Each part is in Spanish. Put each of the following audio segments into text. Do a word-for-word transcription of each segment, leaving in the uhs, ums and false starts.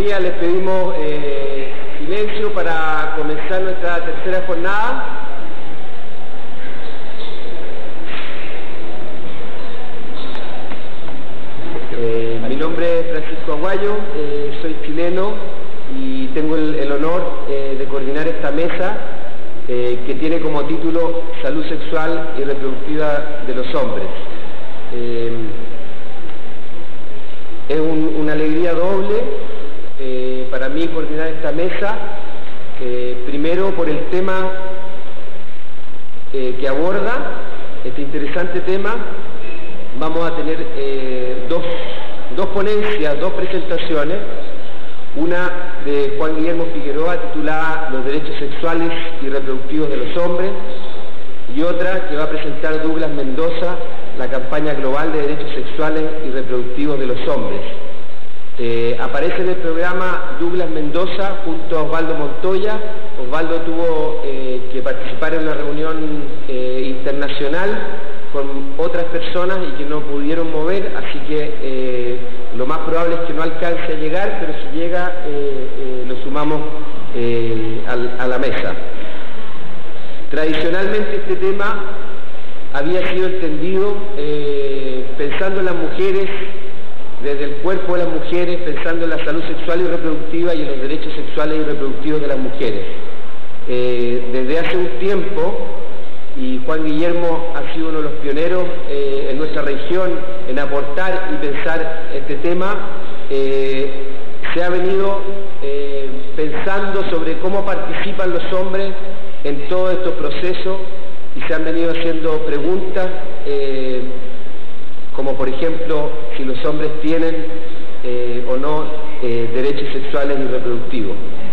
familia, les pedimos eh, silencio para comenzar nuestra tercera jornada. Eh, mi nombre es Francisco Aguayo, eh, soy chileno y tengo el, el honor eh, de coordinar esta mesa eh, que tiene como título Salud Sexual y Reproductiva de los Hombres. Eh, es un, una alegría doble eh, para mí coordinar esta mesa, eh, primero por el tema eh, que aborda, este interesante tema. Vamos a tener eh, dos, dos ponencias, dos presentaciones, una de Juan Guillermo Figueroa titulada Los derechos sexuales y reproductivos de los hombres, y otra que va a presentar Douglas Mendoza, la campaña global de derechos sexuales y reproductivos de los hombres. Eh, aparece en el programa Douglas Mendoza junto a Osvaldo Montoya. Osvaldo tuvo eh, que participar en una reunión eh, internacional con otras personas y que no pudieron mover, así que eh, lo más probable es que no alcance a llegar, pero si llega eh, eh, lo sumamos eh, al, a la mesa. Tradicionalmente este tema había sido entendido eh, pensando en las mujeres, desde el cuerpo de las mujeres, pensando en la salud sexual y reproductiva y en los derechos sexuales y reproductivos de las mujeres. Eh, desde hace un tiempo, y Juan Guillermo ha sido uno de los pioneros eh, en nuestra región en aportar y pensar este tema, eh, se ha venido eh, pensando sobre cómo participan los hombres en todos estos procesos y se han venido haciendo preguntas eh, como por ejemplo si los hombres tienen eh, o no eh, derechos sexuales y reproductivos.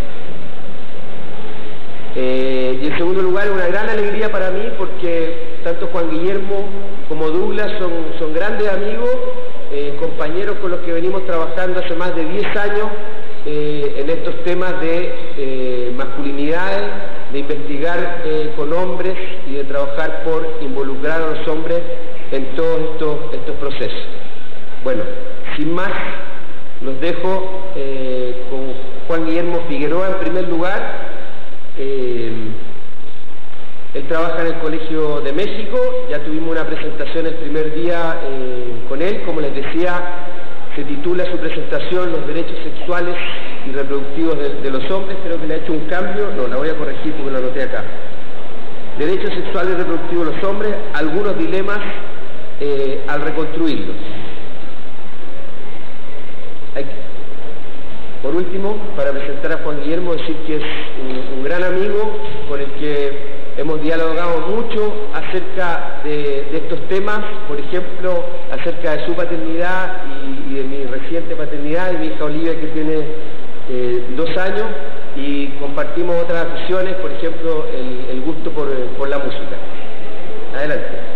Eh, y en segundo lugar, una gran alegría para mí porque tanto Juan Guillermo como Douglas son, son grandes amigos, eh, compañeros con los que venimos trabajando hace más de diez años eh, en estos temas de eh, masculinidades, de investigar eh, con hombres y de trabajar por involucrar a los hombres en todos estos, estos procesos. Bueno, sin más, los dejo eh, con Juan Guillermo Figueroa en primer lugar. Eh, él trabaja en el Colegio de México, ya tuvimos una presentación el primer día eh, con él, como les decía, se titula su presentación Los derechos sexuales y reproductivos de, de los hombres. Creo que le ha hecho un cambio, no, la voy a corregir porque lo anoté acá. Derechos sexuales y reproductivos de los hombres, algunos dilemas eh, al reconstruirlos. Hay Por último, para presentar a Juan Guillermo, decir que es un, un gran amigo con el que hemos dialogado mucho acerca de, de estos temas, por ejemplo, acerca de su paternidad y, y de mi reciente paternidad, de mi hija Olivia que tiene eh, dos años, y compartimos otras aficiones, por ejemplo, el, el gusto por, por la música. Adelante.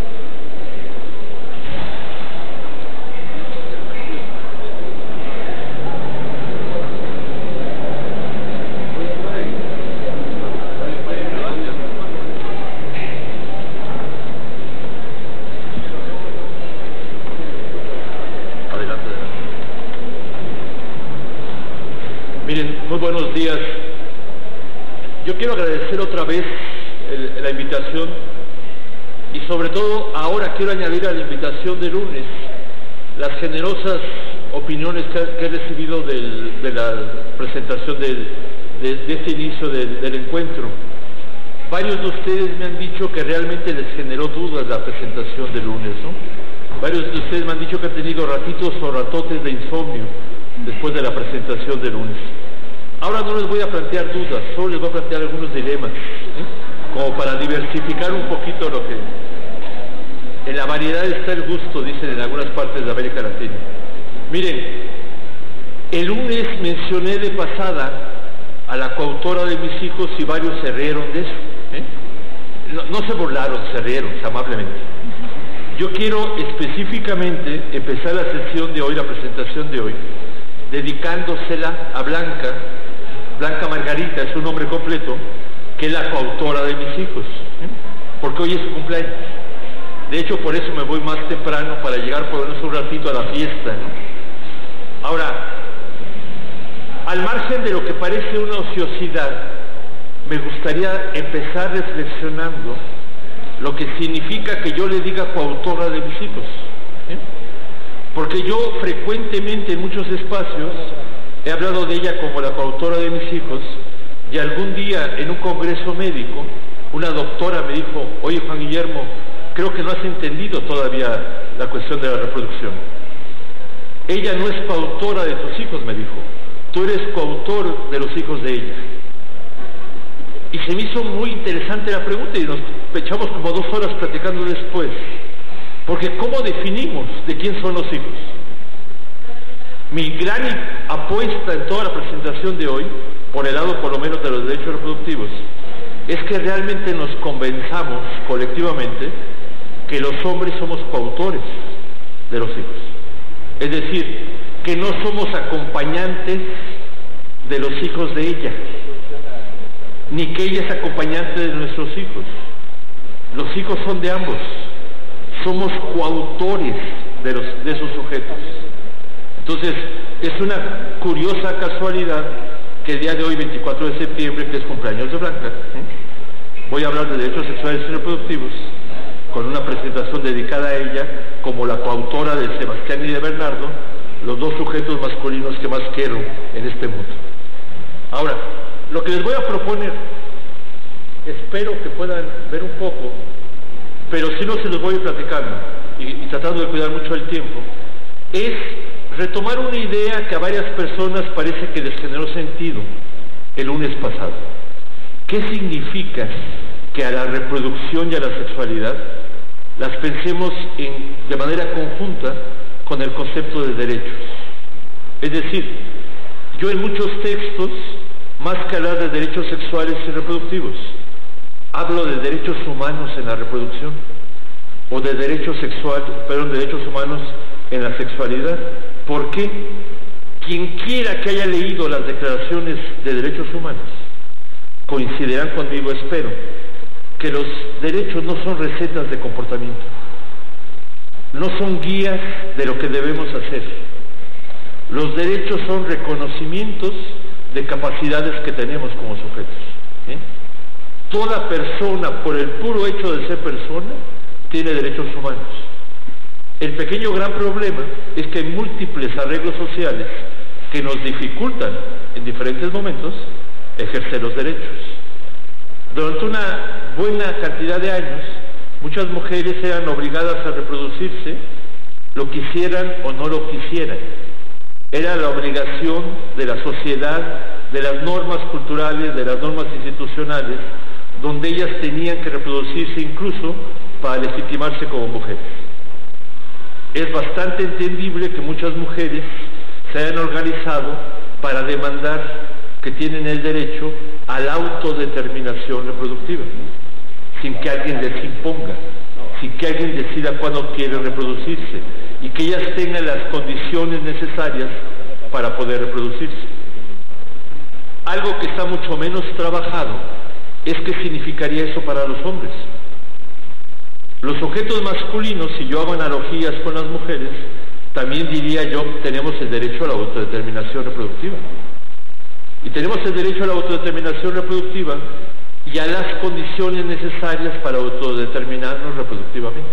Muy buenos días. Yo quiero agradecer otra vez el, la invitación y sobre todo ahora quiero añadir a la invitación de lunes las generosas opiniones que, que he recibido del, de la presentación del, de, de este inicio del, del encuentro. Varios de ustedes me han dicho que realmente les generó dudas la presentación de lunes, ¿no? Varios de ustedes me han dicho que han tenido ratitos o ratotes de insomnio después de la presentación de lunes. Ahora no les voy a plantear dudas, solo les voy a plantear algunos dilemas, ¿eh? Como para diversificar un poquito lo que... En la variedad está el gusto, dicen en algunas partes de América Latina. Miren, el lunes mencioné de pasada a la coautora de mis hijos y varios se rieron de eso, ¿eh? No, no se burlaron, se rieron amablemente. Yo quiero específicamente empezar la sesión de hoy, la presentación de hoy, dedicándosela a Blanca, Blanca Margarita, es su nombre completo, que es la coautora de mis hijos, ¿eh? Porque hoy es su cumpleaños. De hecho, por eso me voy más temprano, para llegar por lo menos un ratito a la fiesta, ¿no? Ahora, al margen de lo que parece una ociosidad, me gustaría empezar reflexionando lo que significa que yo le diga coautora de mis hijos. ¿eh? Porque yo frecuentemente en muchos espacios he hablado de ella como la coautora de mis hijos, y algún día en un congreso médico, una doctora me dijo: oye, Juan Guillermo, creo que no has entendido todavía la cuestión de la reproducción. Ella no es coautora de tus hijos, me dijo, tú eres coautor de los hijos de ella. Y se me hizo muy interesante la pregunta y nos echamos como dos horas platicando después, porque ¿cómo definimos de quién son los hijos? Mi gran apuesta en toda la presentación de hoy, por el lado por lo menos de los derechos reproductivos, es que realmente nos convenzamos colectivamente que los hombres somos coautores de los hijos. Es decir, que no somos acompañantes de los hijos de ella, ni que ella es acompañante de nuestros hijos. Los hijos son de ambos. Somos coautores de, los, de esos sujetos. Entonces, es una curiosa casualidad que el día de hoy, veinticuatro de septiembre, que es cumpleaños de Blanca, ¿eh? voy a hablar de derechos sexuales y reproductivos, con una presentación dedicada a ella como la coautora de Sebastián y de Bernardo, los dos sujetos masculinos que más quiero en este mundo. Ahora, lo que les voy a proponer, espero que puedan ver un poco, pero si no se los voy a ir platicando y, y tratando de cuidar mucho el tiempo, es retomar una idea que a varias personas parece que les generó sentido el lunes pasado. ¿Qué significa que a la reproducción y a la sexualidad las pensemos en, de manera conjunta con el concepto de derechos? Es decir, yo en muchos textos, más que hablar de derechos sexuales y reproductivos, hablo de derechos humanos en la reproducción, o de derechos sexuales, perdón, de derechos humanos en la sexualidad. ¿Por qué? Quien quiera que haya leído las declaraciones de derechos humanos coincidirán conmigo, espero, que los derechos no son recetas de comportamiento, no son guías de lo que debemos hacer. Los derechos son reconocimientos de capacidades que tenemos como sujetos. ¿eh? Toda persona, por el puro hecho de ser persona, tiene derechos humanos. El pequeño gran problema es que hay múltiples arreglos sociales que nos dificultan en diferentes momentos ejercer los derechos. Durante una buena cantidad de años, muchas mujeres eran obligadas a reproducirse, lo quisieran o no lo quisieran. Era la obligación de la sociedad, de las normas culturales, de las normas institucionales, donde ellas tenían que reproducirse incluso para legitimarse como mujeres. Es bastante entendible que muchas mujeres se hayan organizado para demandar que tienen el derecho a la autodeterminación reproductiva, sin que alguien les imponga, sin que alguien decida cuándo quiere reproducirse, y que ellas tengan las condiciones necesarias para poder reproducirse. Algo que está mucho menos trabajado es qué significaría eso para los hombres. Los sujetos masculinos, si yo hago analogías con las mujeres, también diría yo, tenemos el derecho a la autodeterminación reproductiva. Y tenemos el derecho a la autodeterminación reproductiva y a las condiciones necesarias para autodeterminarnos reproductivamente.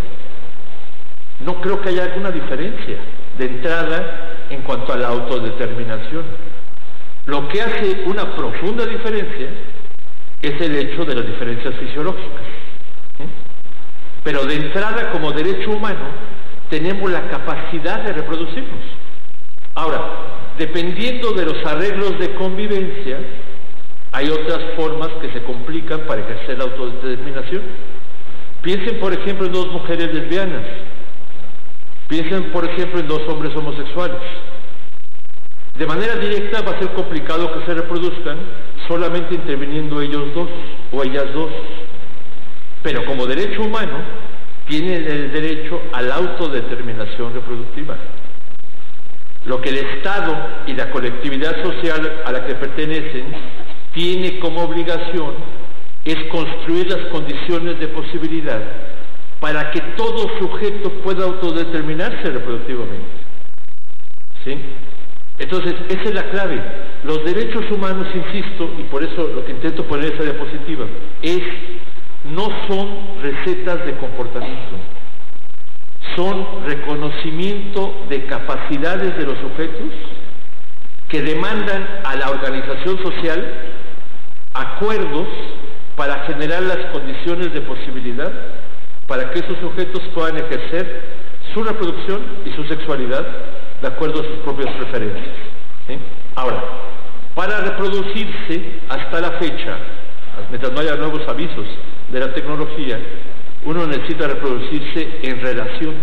No creo que haya alguna diferencia de entrada en cuanto a la autodeterminación. Lo que hace una profunda diferencia es el hecho de las diferencias fisiológicas. ¿sí? Pero de entrada, como derecho humano, tenemos la capacidad de reproducirnos. Ahora, dependiendo de los arreglos de convivencia, hay otras formas que se complican para ejercer la autodeterminación. Piensen, por ejemplo, en dos mujeres lesbianas. Piensen, por ejemplo, en dos hombres homosexuales. De manera directa va a ser complicado que se reproduzcan solamente interviniendo ellos dos o ellas dos. Pero como derecho humano, tienen el derecho a la autodeterminación reproductiva. Lo que el Estado y la colectividad social a la que pertenecen tiene como obligación es construir las condiciones de posibilidad para que todo sujeto pueda autodeterminarse reproductivamente. ¿Sí? Entonces, esa es la clave. Los derechos humanos, insisto, y por eso lo que intento poner en esa diapositiva, es, no son recetas de comportamiento, son reconocimiento de capacidades de los sujetos que demandan a la organización social acuerdos para generar las condiciones de posibilidad para que esos sujetos puedan ejercer su reproducción y su sexualidad de acuerdo a sus propias preferencias. ¿Sí? Ahora, para reproducirse hasta la fecha, mientras no haya nuevos avisos de la tecnología, uno necesita reproducirse en relación.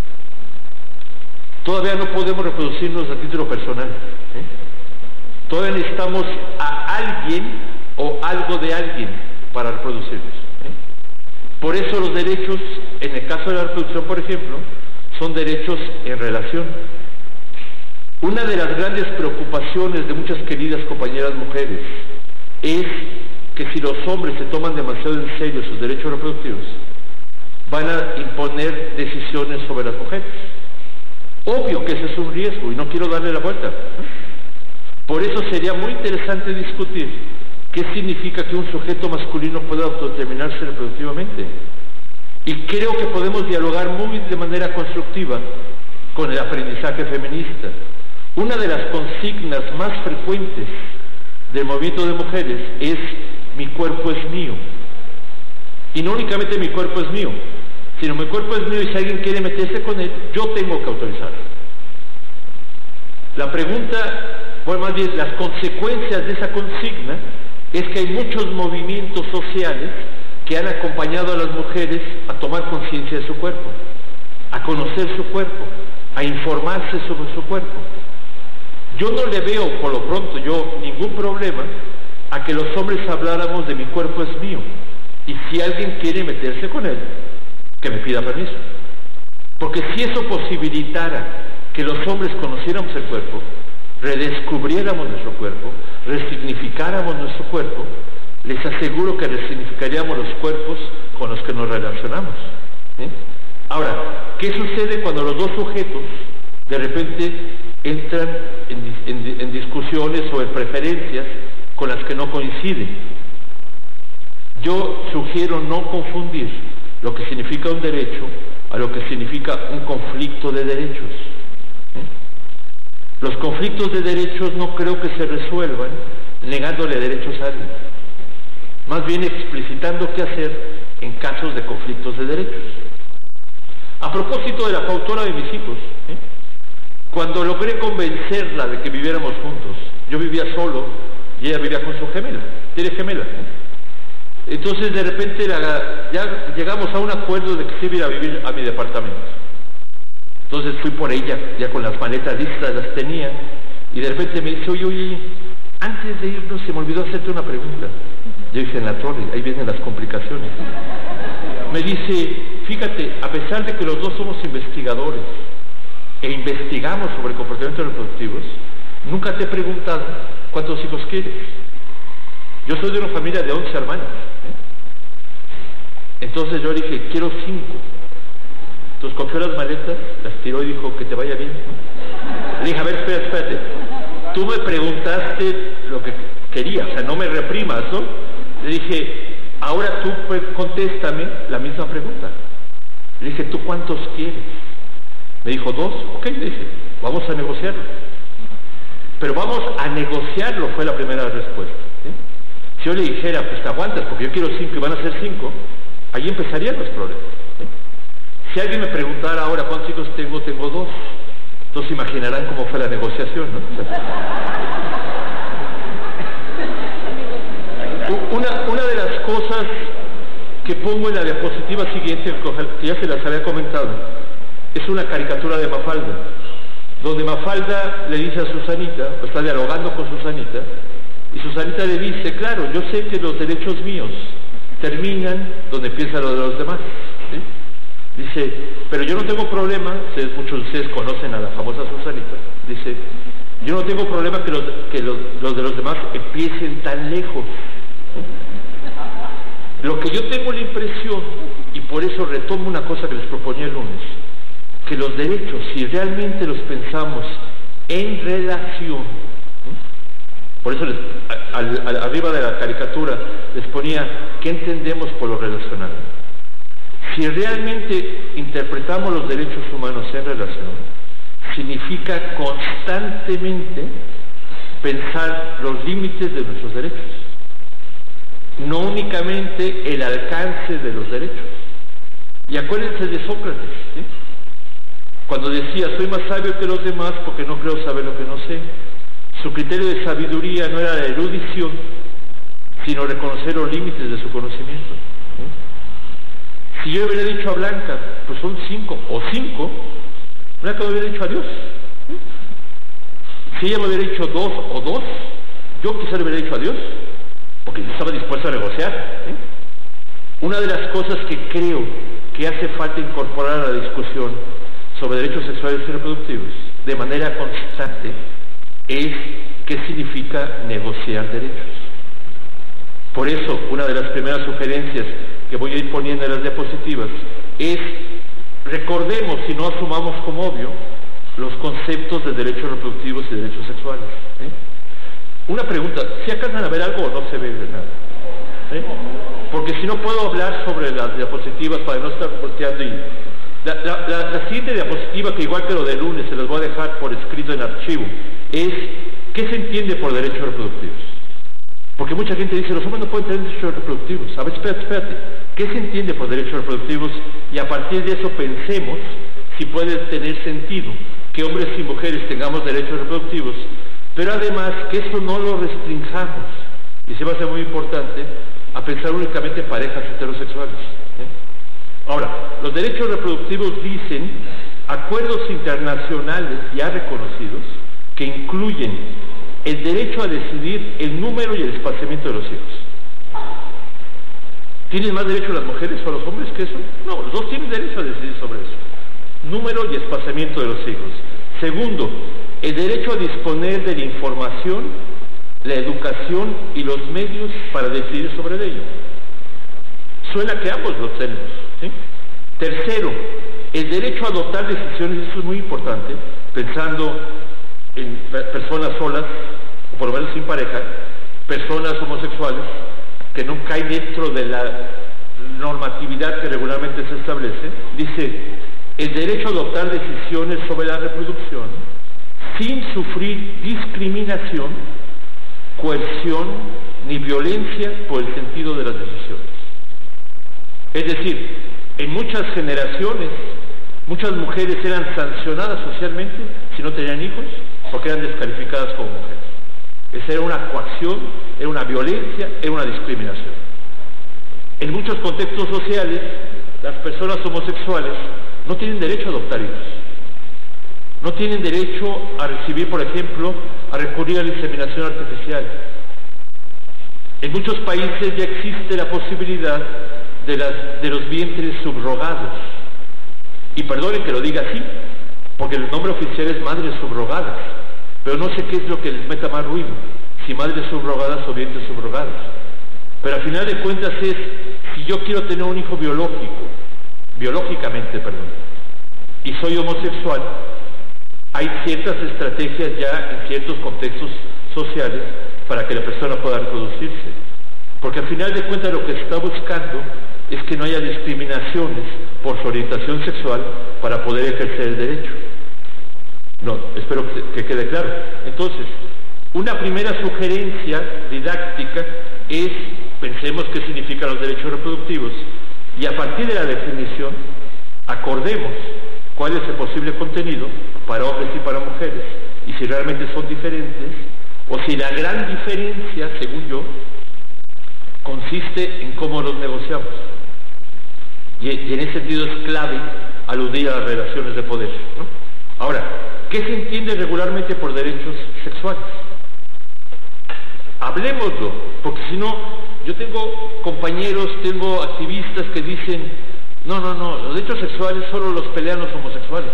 Todavía no podemos reproducirnos a título personal. ¿Eh? Todavía necesitamos a alguien o algo de alguien para reproducirnos. ¿Eh? Por eso los derechos, en el caso de la reproducción, por ejemplo, son derechos en relación. Una de las grandes preocupaciones de muchas queridas compañeras mujeres es que si los hombres se toman demasiado en serio sus derechos reproductivos, van a imponer decisiones sobre las mujeres. Obvio que ese es un riesgo y no quiero darle la vuelta. Por eso sería muy interesante discutir qué significa que un sujeto masculino pueda autodeterminarse reproductivamente. Y creo que podemos dialogar muy de manera constructiva con el aprendizaje feminista. Una de las consignas más frecuentes del movimiento de mujeres es: mi cuerpo es mío. Y no únicamente mi cuerpo es mío, sino mi cuerpo es mío y si alguien quiere meterse con él, yo tengo que autorizar. La pregunta, bueno, más bien las consecuencias de esa consigna es que hay muchos movimientos sociales que han acompañado a las mujeres a tomar conciencia de su cuerpo, a conocer su cuerpo, a informarse sobre su cuerpo. Yo no le veo, por lo pronto, yo ningún problema a que los hombres habláramos de mi cuerpo es mío, y si alguien quiere meterse con él, que me pida permiso. Porque si eso posibilitara que los hombres conociéramos el cuerpo, redescubriéramos nuestro cuerpo, resignificáramos nuestro cuerpo, les aseguro que resignificaríamos los cuerpos con los que nos relacionamos. ¿Sí? Ahora, ¿qué sucede cuando los dos sujetos de repente entran en, en, en discusiones sobre preferencias con las que no coinciden? Yo sugiero no confundir lo que significa un derecho a lo que significa un conflicto de derechos. ¿Eh? Los conflictos de derechos no creo que se resuelvan negándole derechos a alguien, más bien explicitando qué hacer en casos de conflictos de derechos. A propósito de la coautora de mis hijos, ¿eh? Cuando logré convencerla de que viviéramos juntos, yo vivía solo y ella vivía con su gemela, tiene gemela. ¿eh? Entonces de repente la, ya llegamos a un acuerdo de que se iba a vivir a mi departamento. Entonces fui por ella, ya con las maletas listas, las tenía, y de repente me dice: oye, oye, antes de irnos se me olvidó hacerte una pregunta. Yo dije: en la torre, ahí vienen las complicaciones. Me dice: fíjate, a pesar de que los dos somos investigadores e investigamos sobre comportamientos reproductivos, nunca te he preguntado cuántos hijos quieres. Yo soy de una familia de once hermanos. ¿eh? Entonces yo le dije: quiero cinco. Entonces cogió las maletas, las tiró y dijo: que te vaya bien. Le dije: a ver, espérate, espérate. Tú me preguntaste lo que quería, o sea, no me reprimas, ¿no? Le dije: ahora tú pues, contéstame la misma pregunta. Le dije: ¿tú cuántos quieres? Me dijo: dos. Ok, le dije: vamos a negociarlo. Pero vamos a negociarlo, fue la primera respuesta. ¿sí? Si yo le dijera: pues te aguantas porque yo quiero cinco y van a ser cinco, ahí empezarían los problemas. ¿sí? Si alguien me preguntara ahora cuántos hijos tengo, tengo dos. Entonces imaginarán cómo fue la negociación, ¿no? O sea, una, una de las cosas que pongo en la diapositiva siguiente, que ya se las había comentado, es una caricatura de Mafalda, donde Mafalda le dice a Susanita, o está dialogando con Susanita, y Susanita le dice: claro, yo sé que los derechos míos terminan donde empieza lo de los demás. ¿sí? Dice: pero yo no tengo problema, ustedes, muchos de ustedes conocen a la famosa Susanita, dice: yo no tengo problema que los, que los, los de los demás empiecen tan lejos. Lo que yo tengo la impresión, y por eso retomo una cosa que les proponía el lunes, que los derechos, si realmente los pensamos en relación. Por eso les, al, al, arriba de la caricatura les ponía, ¿qué entendemos por lo relacional? Si realmente interpretamos los derechos humanos en relación, significa constantemente pensar los límites de nuestros derechos, no únicamente el alcance de los derechos. Y acuérdense de Sócrates, ¿sí? Cuando decía, soy más sabio que los demás porque no creo saber lo que no sé. Su criterio de sabiduría no era la erudición, sino reconocer los límites de su conocimiento. ¿Sí? Si yo hubiera dicho a Blanca, pues son cinco, o cinco, Blanca me hubiera dicho a Dios. ¿Sí? Si ella me hubiera dicho dos o dos, yo quizá le hubiera dicho a Dios, porque yo estaba dispuesto a negociar. ¿Sí? Una de las cosas que creo que hace falta incorporar a la discusión sobre derechos sexuales y reproductivos de manera constante es qué significa negociar derechos. Por eso, una de las primeras sugerencias que voy a ir poniendo en las diapositivas es, recordemos y no asumamos como obvio los conceptos de derechos reproductivos y derechos sexuales. ¿Sí? Una pregunta, ¿si alcanzan a ver algo o no se ve nada? ¿Sí? Porque si no puedo hablar sobre las diapositivas para no estar volteando y... La, la, la, la siguiente diapositiva, que igual que lo de lunes, se las voy a dejar por escrito en archivo, es ¿qué se entiende por derechos reproductivos? Porque mucha gente dice, los hombres no pueden tener derechos reproductivos. A ver, espérate, espérate. ¿Qué se entiende por derechos reproductivos? Y a partir de eso pensemos si puede tener sentido que hombres y mujeres tengamos derechos reproductivos, pero además que eso no lo restringamos, y se va a hacer muy importante, a pensar únicamente en parejas heterosexuales. ¿Eh? Ahora, los derechos reproductivos dicen acuerdos internacionales ya reconocidos que incluyen el derecho a decidir el número y el espaciamiento de los hijos. ¿Tienen más derecho las mujeres o los hombres que eso? No, los dos tienen derecho a decidir sobre eso. Número y espaciamiento de los hijos. Segundo, el derecho a disponer de la información, la educación y los medios para decidir sobre ello. Suena que ambos los tenemos. ¿Sí? Tercero, el derecho a adoptar decisiones, eso es muy importante, pensando en personas solas, o por lo menos sin pareja, personas homosexuales, que no caen dentro de la normatividad que regularmente se establece. Dice, el derecho a adoptar decisiones sobre la reproducción sin sufrir discriminación, coerción ni violencia por el sentido de las decisiones. Es decir, en muchas generaciones, muchas mujeres eran sancionadas socialmente si no tenían hijos, porque eran descalificadas como mujeres. Esa era una coacción, era una violencia, era una discriminación. En muchos contextos sociales, las personas homosexuales no tienen derecho a adoptar hijos. No tienen derecho a recibir, por ejemplo, a recurrir a la inseminación artificial. En muchos países ya existe la posibilidad de, las, de los vientres subrogados. Y perdonen que lo diga así, porque el nombre oficial es madres subrogadas, pero no sé qué es lo que les meta más ruido, si madres subrogadas o vientres subrogados. Pero al final de cuentas es, si yo quiero tener un hijo biológico, biológicamente, perdón, y soy homosexual, hay ciertas estrategias ya en ciertos contextos sociales para que la persona pueda reproducirse. Porque al final de cuentas lo que se está buscando es que no haya discriminaciones por su orientación sexual para poder ejercer el derecho. No, espero que, que quede claro. Entonces, una primera sugerencia didáctica es, pensemos qué significan los derechos reproductivos y a partir de la definición, acordemos cuál es el posible contenido para hombres y para mujeres, y si realmente son diferentes, o si la gran diferencia, según yo, consiste en cómo los negociamos. Y, y en ese sentido es clave aludir a las relaciones de poder, ¿no? Ahora, ¿qué se entiende regularmente por derechos sexuales? Hablemoslo, porque si no, yo tengo compañeros, tengo activistas que dicen, no, no, no, los derechos sexuales solo los pelean los homosexuales.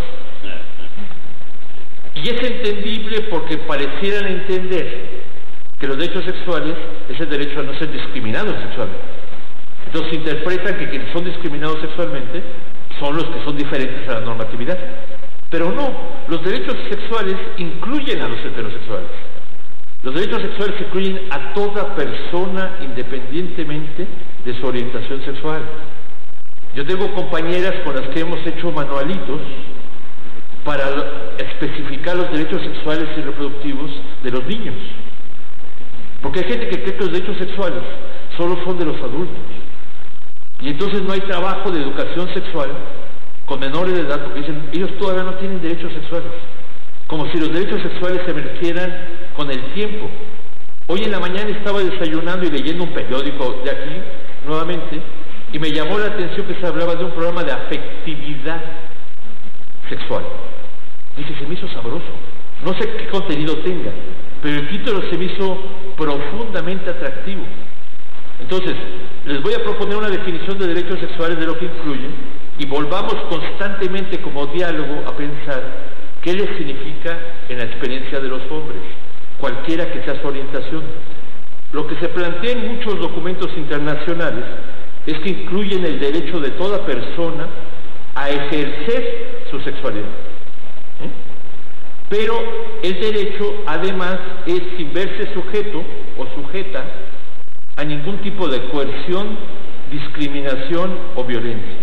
Y es entendible porque parecieran entender que los derechos sexuales es el derecho a no ser discriminados sexualmente. Entonces interpretan que quienes son discriminados sexualmente son los que son diferentes a la normatividad. Pero no, los derechos sexuales incluyen a los heterosexuales. Los derechos sexuales incluyen a toda persona independientemente de su orientación sexual. Yo tengo compañeras con las que hemos hecho manualitos para especificar los derechos sexuales y reproductivos de los niños. Porque hay gente que cree que los derechos sexuales solo son de los adultos. Y entonces no hay trabajo de educación sexual con menores de edad, porque dicen, ellos todavía no tienen derechos sexuales. Como si los derechos sexuales se emergieran con el tiempo. Hoy en la mañana estaba desayunando y leyendo un periódico de aquí, nuevamente, y me llamó la atención que se hablaba de un programa de afectividad sexual. Dije, se me hizo sabroso. No sé qué contenido tenga, pero el título se me hizo profundamente atractivo. Entonces, les voy a proponer una definición de derechos sexuales de lo que incluye y volvamos constantemente como diálogo a pensar qué les significa en la experiencia de los hombres, cualquiera que sea su orientación. Lo que se plantea en muchos documentos internacionales es que incluyen el derecho de toda persona a ejercer su sexualidad. ¿Eh? Pero el derecho, además, es sin verse sujeto o sujeta a ningún tipo de coerción, discriminación o violencia.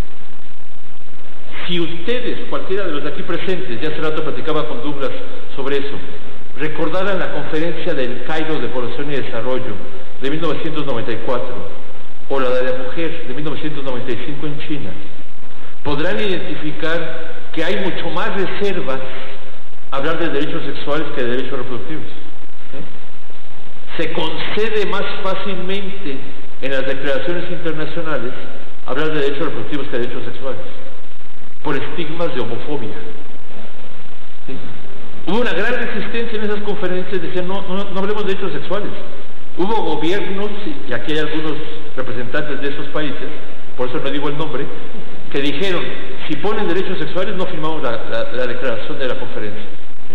Si ustedes, cualquiera de los de aquí presentes, ya hace rato platicaba con Douglas sobre eso, recordaran la conferencia del Cairo de Población y Desarrollo de mil novecientos noventa y cuatro o la de la mujer de mil novecientos noventa y cinco en China, podrán identificar que hay mucho más reservas a hablar de derechos sexuales que de derechos reproductivos. ¿Eh? Se concede más fácilmente en las declaraciones internacionales hablar de derechos reproductivos que de derechos sexuales, por estigmas de homofobia. ¿Sí? Hubo una gran resistencia en esas conferencias, decían no, no, no hablemos de derechos sexuales. Hubo gobiernos, y aquí hay algunos representantes de esos países, por eso no digo el nombre, que dijeron, si ponen derechos sexuales no firmamos la, la, la declaración de la conferencia. ¿Sí?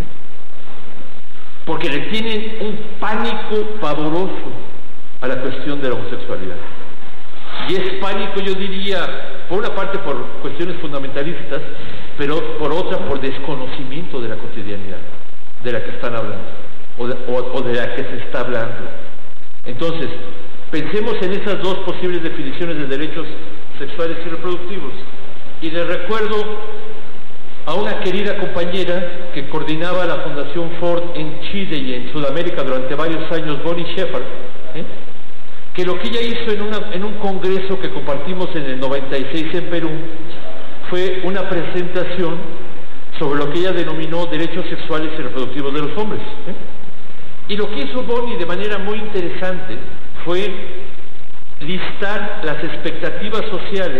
Porque le tienen un pánico pavoroso a la cuestión de la homosexualidad. Y es pánico, yo diría, por una parte por cuestiones fundamentalistas, pero por otra por desconocimiento de la cotidianidad de la que están hablando, o de, o, o de la que se está hablando. Entonces, pensemos en esas dos posibles definiciones de derechos sexuales y reproductivos. Y les recuerdo a una querida compañera que coordinaba la Fundación Ford en Chile y en Sudamérica durante varios años, Bonnie Shepard, ¿eh? que lo que ella hizo en, una, en un congreso que compartimos en el noventa y seis en Perú fue una presentación sobre lo que ella denominó derechos sexuales y reproductivos de los hombres. ¿eh? Y lo que hizo Bonnie de manera muy interesante fue listar las expectativas sociales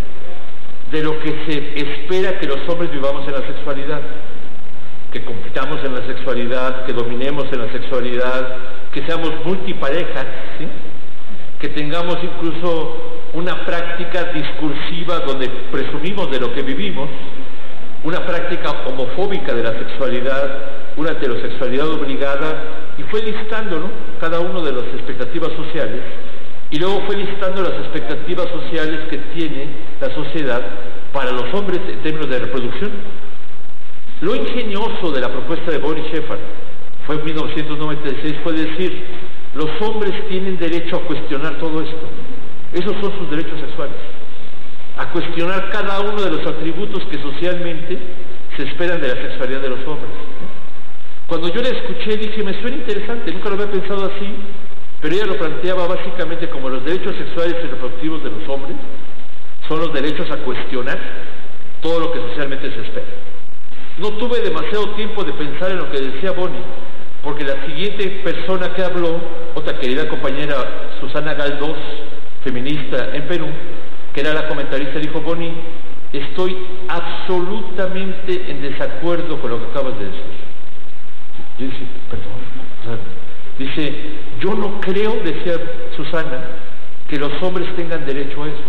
de lo que se espera que los hombres vivamos en la sexualidad, que compitamos en la sexualidad, que dominemos en la sexualidad, que seamos multiparejas, ¿sí? que tengamos incluso una práctica discursiva donde presumimos de lo que vivimos, una práctica homofóbica de la sexualidad, una heterosexualidad obligada, y fue listando, ¿no? cada uno de las expectativas sociales, y luego fue listando las expectativas sociales que tiene la sociedad para los hombres en términos de reproducción. Lo ingenioso de la propuesta de Bonnie Shepard fue en mil novecientos noventa y seis, fue decir, los hombres tienen derecho a cuestionar todo esto. Esos son sus derechos sexuales. A cuestionar cada uno de los atributos que socialmente se esperan de la sexualidad de los hombres. Cuando yo la escuché dije, me suena interesante, nunca lo había pensado así, pero ella lo planteaba básicamente como los derechos sexuales y reproductivos de los hombres son los derechos a cuestionar todo lo que socialmente se espera. No tuve demasiado tiempo de pensar en lo que decía Bonnie, porque la siguiente persona que habló, otra querida compañera, Susana Galdós, feminista en Perú, que era la comentarista, dijo, Bonnie, estoy absolutamente en desacuerdo con lo que acabas de decir. Yo dije, perdón, o sea, dice, yo no creo, decía Susana, que los hombres tengan derecho a eso.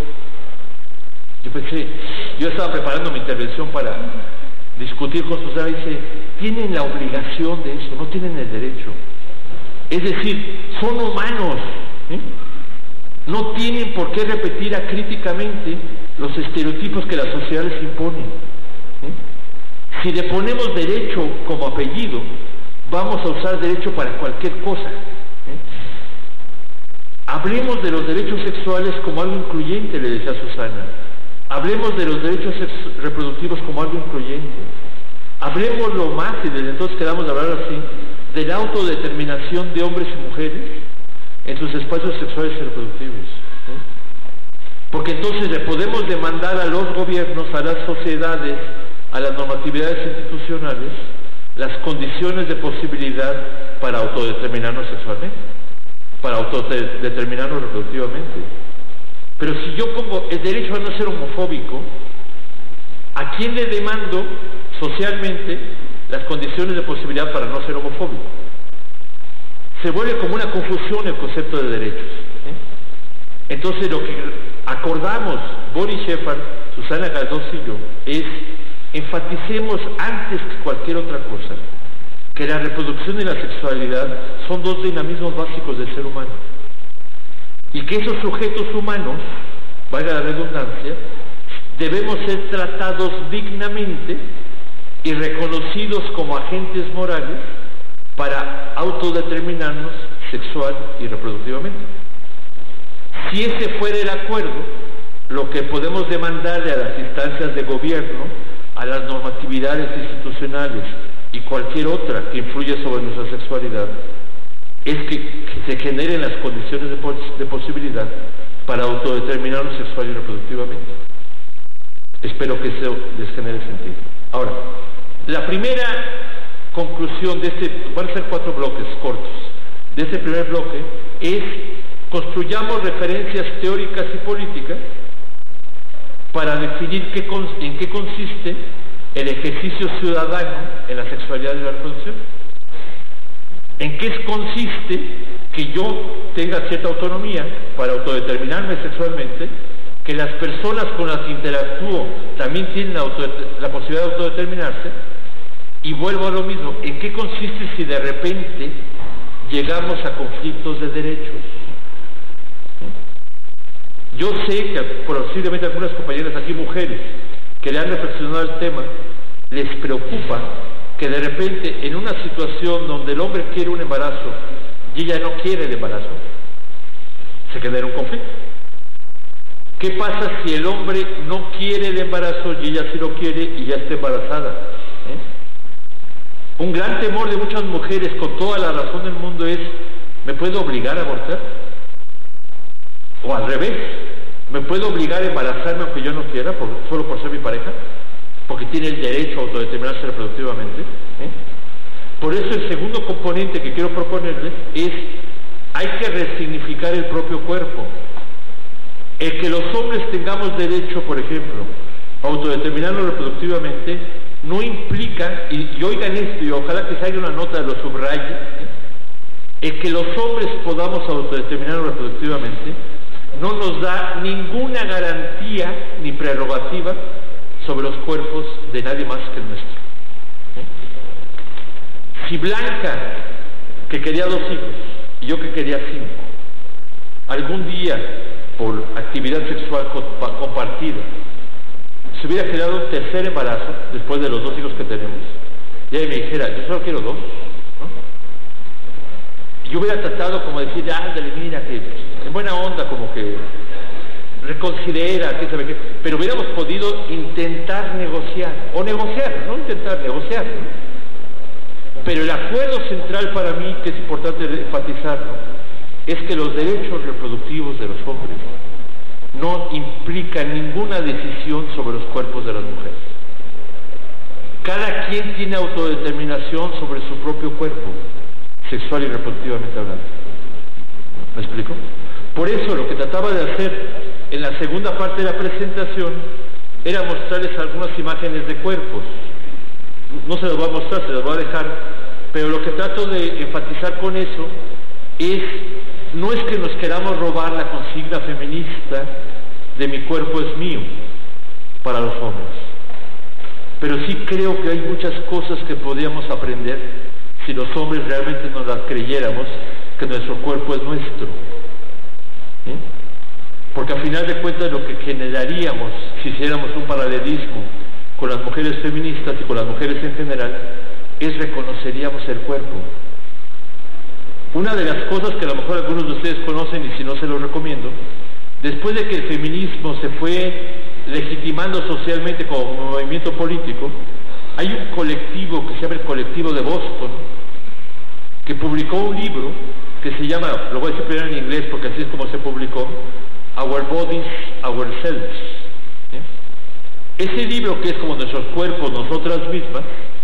Yo pensé, yo estaba preparando mi intervención para discutir con Susana y dice, tienen la obligación de eso, no tienen el derecho. Es decir, son humanos, ¿eh? No tienen por qué repetir acríticamente los estereotipos que la sociedad les impone. ¿eh? Si le ponemos derecho como apellido, vamos a usar derecho para cualquier cosa. ¿eh? Hablemos de los derechos sexuales como algo incluyente, le decía Susana. Hablemos de los derechos reproductivos como algo incluyente. Hablemos lo más, y desde entonces quedamos de hablar así, de la autodeterminación de hombres y mujeres en sus espacios sexuales y reproductivos. ¿eh? Porque entonces le podemos demandar a los gobiernos, a las sociedades, a las normatividades institucionales, las condiciones de posibilidad para autodeterminarnos sexualmente, para autodeterminarnos reproductivamente. Pero si yo pongo el derecho a no ser homofóbico, ¿a quién le demando socialmente las condiciones de posibilidad para no ser homofóbico? Se vuelve como una confusión el concepto de derechos. ¿eh? Entonces lo que acordamos, Boris Shefard, Susana Galdós y yo, es enfaticemos antes que cualquier otra cosa que la reproducción y la sexualidad son dos dinamismos básicos del ser humano, y que esos sujetos humanos, valga la redundancia, debemos ser tratados dignamente y reconocidos como agentes morales para autodeterminarnos sexual y reproductivamente. Si ese fuera el acuerdo, lo que podemos demandarle a las instancias de gobierno, a las normatividades institucionales y cualquier otra que influye sobre nuestra sexualidad, es que, que se generen las condiciones de, pos de posibilidad para autodeterminarnos sexual y reproductivamente. Espero que eso les genere sentido. Ahora, la primera conclusión de este, van a ser cuatro bloques cortos, de este primer bloque es: construyamos referencias teóricas y políticas para definir qué, en qué consiste el ejercicio ciudadano en la sexualidad y la reproducción. ¿En qué consiste que yo tenga cierta autonomía para autodeterminarme sexualmente, que las personas con las que interactúo también tienen la, la posibilidad de autodeterminarse? Y vuelvo a lo mismo, ¿en qué consiste si de repente llegamos a conflictos de derechos? Yo sé que posiblemente algunas compañeras aquí, mujeres, que le han reflexionado el tema, les preocupa que de repente en una situación donde el hombre quiere un embarazo y ella no quiere el embarazo, se genera un conflicto. ¿Qué pasa si el hombre no quiere el embarazo y ella sí lo quiere y ya está embarazada? ¿Eh? Un gran temor de muchas mujeres, con toda la razón del mundo, es: ¿me puedo obligar a abortar? O al revés, ¿me puedo obligar a embarazarme aunque yo no quiera, por, solo por ser mi pareja? Porque tiene el derecho a autodeterminarse reproductivamente. ¿eh? Por eso el segundo componente que quiero proponerles es: hay que resignificar el propio cuerpo. El que los hombres tengamos derecho, por ejemplo, a autodeterminarnos reproductivamente, no implica, y, y oigan esto, y ojalá que salga una nota de los subrayes, ¿eh? el que los hombres podamos autodeterminarnos reproductivamente no nos da ninguna garantía ni prerrogativa sobre los cuerpos de nadie más que el nuestro. ¿Eh? Si Blanca, que quería dos hijos, y yo que quería cinco, algún día, por actividad sexual compartida, se hubiera generado un tercer embarazo después de los dos hijos que tenemos, y ella me dijera: yo solo quiero dos, ¿no? Y yo hubiera tratado como decir: ándale, mira, que en buena onda, como que reconsidera, que sabe qué, pero hubiéramos podido intentar negociar, o negociar, no intentar, negociar, ¿no? Pero el acuerdo central para mí, que es importante enfatizarlo, es que los derechos reproductivos de los hombres no implican ninguna decisión sobre los cuerpos de las mujeres. Cada quien tiene autodeterminación sobre su propio cuerpo, sexual y reproductivamente hablando. ¿Me explico? Por eso lo que trataba de hacer en la segunda parte de la presentación era mostrarles algunas imágenes de cuerpos. No se las voy a mostrar, se las voy a dejar, pero lo que trato de enfatizar con eso es: no es que nos queramos robar la consigna feminista de mi cuerpo es mío para los hombres, pero sí creo que hay muchas cosas que podríamos aprender si los hombres realmente nos las creyéramos, que nuestro cuerpo es nuestro. ¿Eh? Porque al final de cuentas lo que generaríamos si hiciéramos un paralelismo con las mujeres feministas y con las mujeres en general es reconoceríamos el cuerpo. Una de las cosas que a lo mejor algunos de ustedes conocen y si no se lo recomiendo, después de que el feminismo se fue legitimando socialmente como movimiento político, hay un colectivo que se llama el Colectivo de Boston, que publicó un libro que se llama, lo voy a decir primero en inglés porque así es como se publicó, Our Bodies, Ourselves. ¿Sí? Ese libro, que es como nuestros cuerpos, nosotras mismas,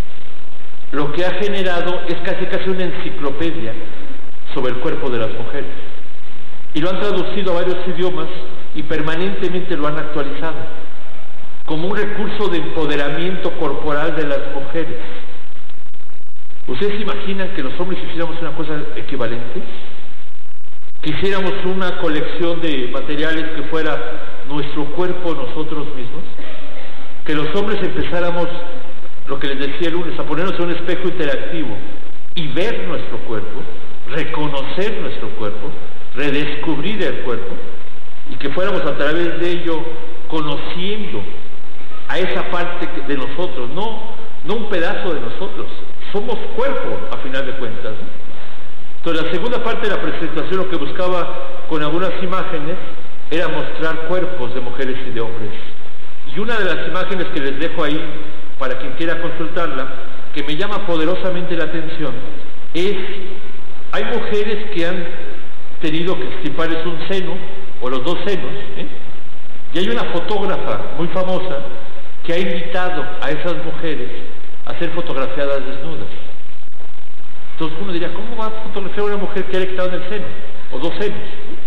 lo que ha generado es casi casi una enciclopedia sobre el cuerpo de las mujeres. Y lo han traducido a varios idiomas y permanentemente lo han actualizado como un recurso de empoderamiento corporal de las mujeres. ¿Ustedes se imaginan que los hombres hiciéramos una cosa equivalente? Que hiciéramos una colección de materiales que fuera nuestro cuerpo nosotros mismos, que los hombres empezáramos, lo que les decía el lunes, a ponernos en un espejo interactivo y ver nuestro cuerpo, reconocer nuestro cuerpo, redescubrir el cuerpo, y que fuéramos a través de ello conociendo a esa parte de nosotros, no, no un pedazo de nosotros, somos cuerpo a final de cuentas, ¿no? Entonces la segunda parte de la presentación, lo que buscaba con algunas imágenes era mostrar cuerpos de mujeres y de hombres. Y una de las imágenes que les dejo ahí para quien quiera consultarla, que me llama poderosamente la atención, es, hay mujeres que han tenido que extirparles un seno o los dos senos, ¿eh? Y hay una fotógrafa muy famosa que ha invitado a esas mujeres a ser fotografiadas desnudas. Entonces uno diría, ¿cómo va a fotografiar a una mujer que ha quitado en el seno o dos senos?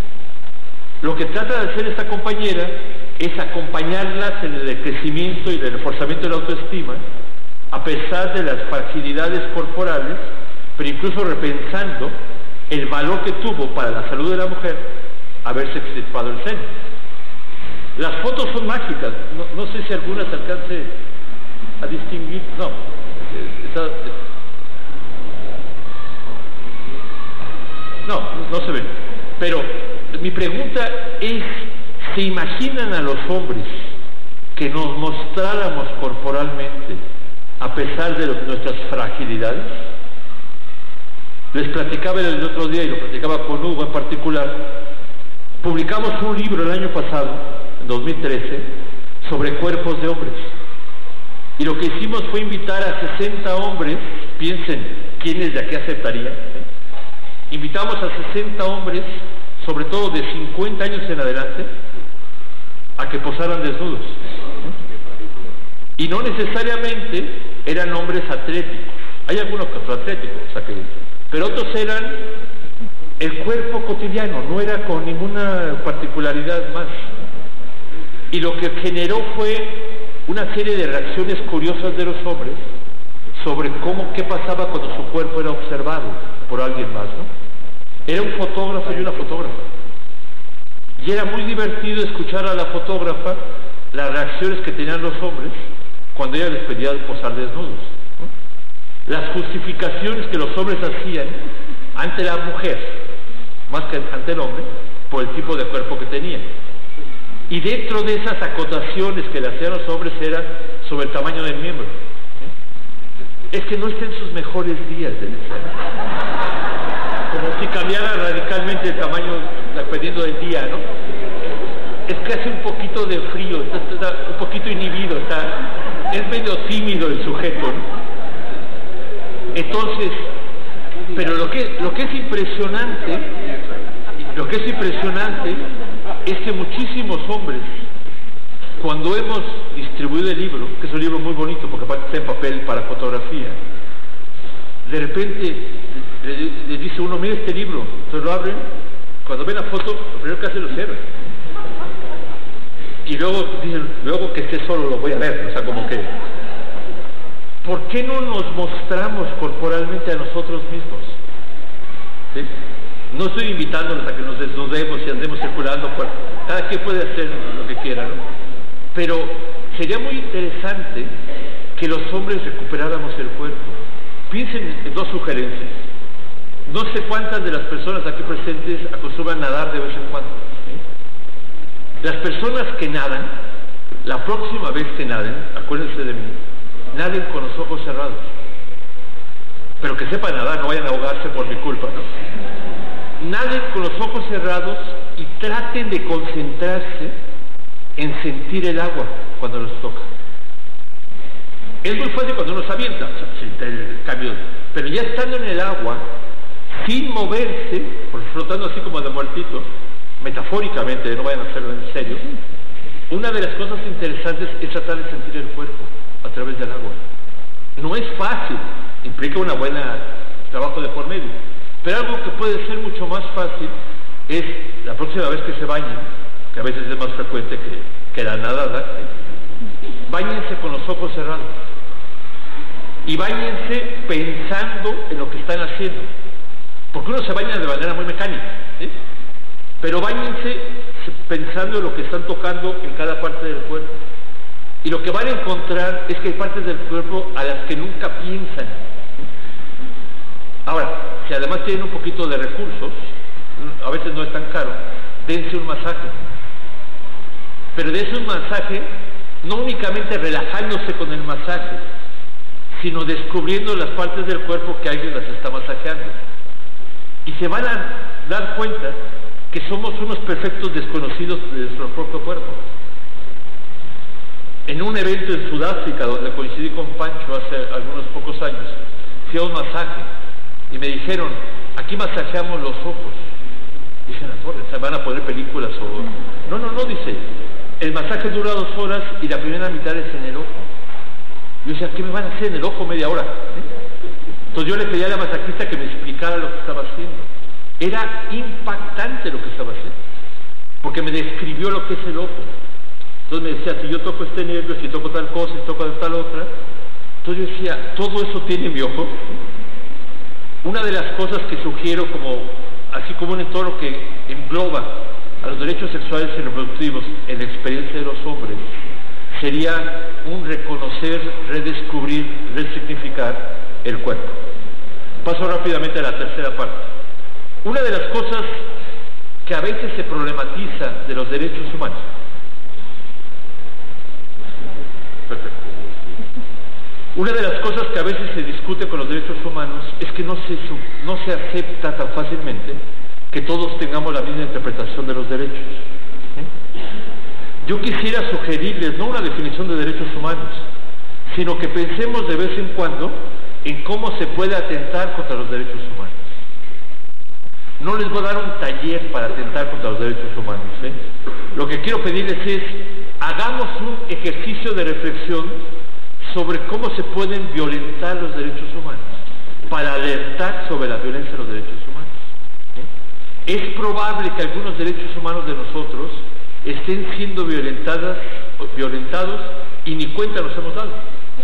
Lo que trata de hacer esta compañera es acompañarlas en el crecimiento y el reforzamiento de la autoestima, a pesar de las fragilidades corporales, pero incluso repensando el valor que tuvo para la salud de la mujer haberse extirpado el seno. Las fotos son mágicas, no, no sé si algunas alcance a distinguir, no, está, no, no se ven, pero mi pregunta es, ¿se imaginan a los hombres que nos mostráramos corporalmente a pesar de los, nuestras fragilidades? Les platicaba el otro día, y lo platicaba con Hugo en particular, publicamos un libro el año pasado, en dos mil trece, sobre cuerpos de hombres. Y lo que hicimos fue invitar a sesenta hombres, piensen, ¿quiénes de aquí aceptarían? ¿Eh? Invitamos a sesenta hombres, sobre todo de cincuenta años en adelante, a que posaran desnudos. ¿Eh? Y no necesariamente eran hombres atléticos. Hay algunos que son atléticos, o sea que, pero otros eran el cuerpo cotidiano, no era con ninguna particularidad más. Y lo que generó fue una serie de reacciones curiosas de los hombres sobre cómo, qué pasaba cuando su cuerpo era observado por alguien más, ¿no? Era un fotógrafo y una fotógrafa. Y era muy divertido escuchar a la fotógrafa las reacciones que tenían los hombres cuando ella les pedía posar desnudos, ¿no? Las justificaciones que los hombres hacían ante la mujer, más que ante el hombre, por el tipo de cuerpo que tenían. Y dentro de esas acotaciones que le hacían los hombres era sobre el tamaño del miembro. ¿Eh? Es que no está en sus mejores días de como si cambiara radicalmente el tamaño dependiendo del día, ¿no? Es que hace un poquito de frío, está, está un poquito inhibido, está, es medio tímido el sujeto, ¿no? Entonces, pero lo que, lo que es impresionante, lo que es impresionante es que muchísimos hombres, cuando hemos distribuido el libro, que es un libro muy bonito porque aparte está en papel para fotografía, de repente le, le dice uno, mira este libro, entonces lo abren, cuando ven la foto, lo primero que hacen lo cierran. Y luego dicen, luego que esté solo lo voy a ver, o sea, como que, ¿por qué no nos mostramos corporalmente a nosotros mismos? ¿Sí? No estoy invitándonos a que nos desnudemos y andemos circulando, por... cada quien puede hacer lo que quiera, ¿no? Pero sería muy interesante que los hombres recuperáramos el cuerpo. Piensen en dos sugerencias. No sé cuántas de las personas aquí presentes acostumbran nadar de vez en cuando, ¿sí? Las personas que nadan La próxima vez que naden, acuérdense de mí, naden con los ojos cerrados. Pero que sepan nadar, no vayan a ahogarse por mi culpa, ¿no? Naden con los ojos cerrados y traten de concentrarse en sentir el agua cuando los toca. Es muy fácil cuando uno se avienta, o sea, siente el cambio, pero ya estando en el agua, sin moverse, flotando así como de muertito, metafóricamente, no vayan a hacerlo en serio, una de las cosas interesantes es tratar de sentir el cuerpo a través del agua. No es fácil, implica una buena trabajo de por medio, pero algo que puede ser mucho más fácil es la próxima vez que se bañen, que a veces es más frecuente que, que la nadada, báñense con los ojos cerrados y báñense pensando en lo que están haciendo, porque uno se baña de manera muy mecánica, ¿sí? Pero báñense pensando en lo que están tocando en cada parte del cuerpo, y lo que van a encontrar es que hay partes del cuerpo a las que nunca piensan. Ahora, si además tienen un poquito de recursos, a veces no es tan caro, dense un masaje, pero dense un masaje no únicamente relajándose con el masaje, sino descubriendo las partes del cuerpo que alguien las está masajeando. Y se van a dar cuenta que somos unos perfectos desconocidos de nuestro propio cuerpo. En un evento en Sudáfrica, donde coincidí con Pancho hace algunos pocos años, fui a un masaje y me dijeron, aquí masajeamos los ojos. Dije, la torre, ¿se van a poner películas o...? No, no, no, dice, el masaje dura dos horas y la primera mitad es en el ojo. Yo decía, ¿qué me van a hacer en el ojo media hora? Entonces yo le pedí a la masajista que me explicara lo que estaba haciendo. Era impactante lo que estaba haciendo, porque me describió lo que es el ojo. Entonces me decía, si yo toco este nervio, si toco tal cosa, si toco tal otra. Entonces yo decía, ¿todo eso tiene mi ojo? Una de las cosas que sugiero, como así como un entorno que engloba a los derechos sexuales y reproductivos en la experiencia de los hombres, sería un reconocer, redescubrir, resignificar el cuerpo. Paso rápidamente a la tercera parte. Una de las cosas que a veces se problematiza de los derechos humanos. Perfecto. Una de las cosas que a veces se discute con los derechos humanos es que no se, no se acepta tan fácilmente que todos tengamos la misma interpretación de los derechos. ¿Sí? Yo quisiera sugerirles no una definición de derechos humanos, sino que pensemos de vez en cuando en cómo se puede atentar contra los derechos humanos. No les voy a dar un taller para atentar contra los derechos humanos, ¿eh? Lo que quiero pedirles es, hagamos un ejercicio de reflexión sobre cómo se pueden violentar los derechos humanos, para alertar sobre la violencia de los derechos humanos. ¿Eh? Es probable que algunos derechos humanos de nosotros estén siendo violentadas, violentados y ni cuenta nos hemos dado.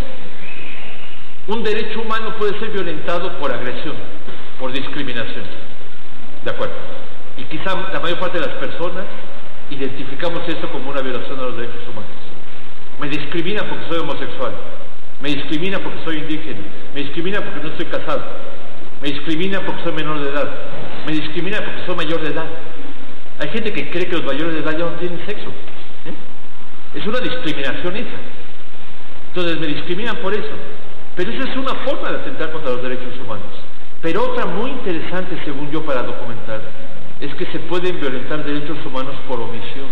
Un derecho humano puede ser violentado por agresión, por discriminación. ¿De acuerdo? Y quizá la mayor parte de las personas identificamos eso como una violación a los derechos humanos. Me discrimina porque soy homosexual, me discrimina porque soy indígena, me discrimina porque no estoy casado, me discrimina porque soy menor de edad, me discrimina porque soy mayor de edad. Hay gente que cree que los mayores de edad ya no tienen sexo. ¿Eh? Es una discriminación esa. Entonces me discriminan por eso. Pero esa es una forma de atentar contra los derechos humanos. Pero otra muy interesante, según yo, para documentar, es que se pueden violentar derechos humanos por omisión.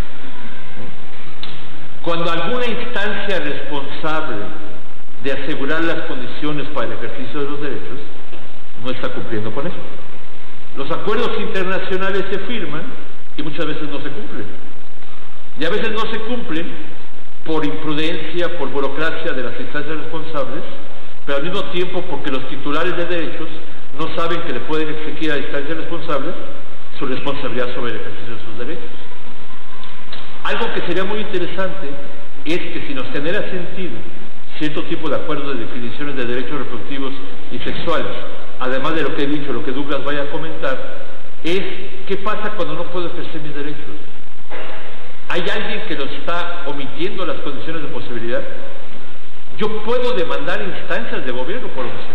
Cuando alguna instancia responsable de asegurar las condiciones para el ejercicio de los derechos no está cumpliendo con eso. Los acuerdos internacionales se firman y muchas veces no se cumplen. Y a veces no se cumplen por imprudencia, por burocracia de las instancias responsables, pero al mismo tiempo porque los titulares de derechos no saben que le pueden exigir a instancias responsables su responsabilidad sobre el ejercicio de sus derechos. Algo que sería muy interesante es que si nos genera sentido cierto tipo de acuerdos de definiciones de derechos reproductivos y sexuales, además de lo que he dicho, lo que Douglas vaya a comentar, es qué pasa cuando no puedo ejercer mis derechos. ¿Hay alguien que nos está omitiendo las condiciones de posibilidad? Yo puedo demandar instancias de gobierno por omisión.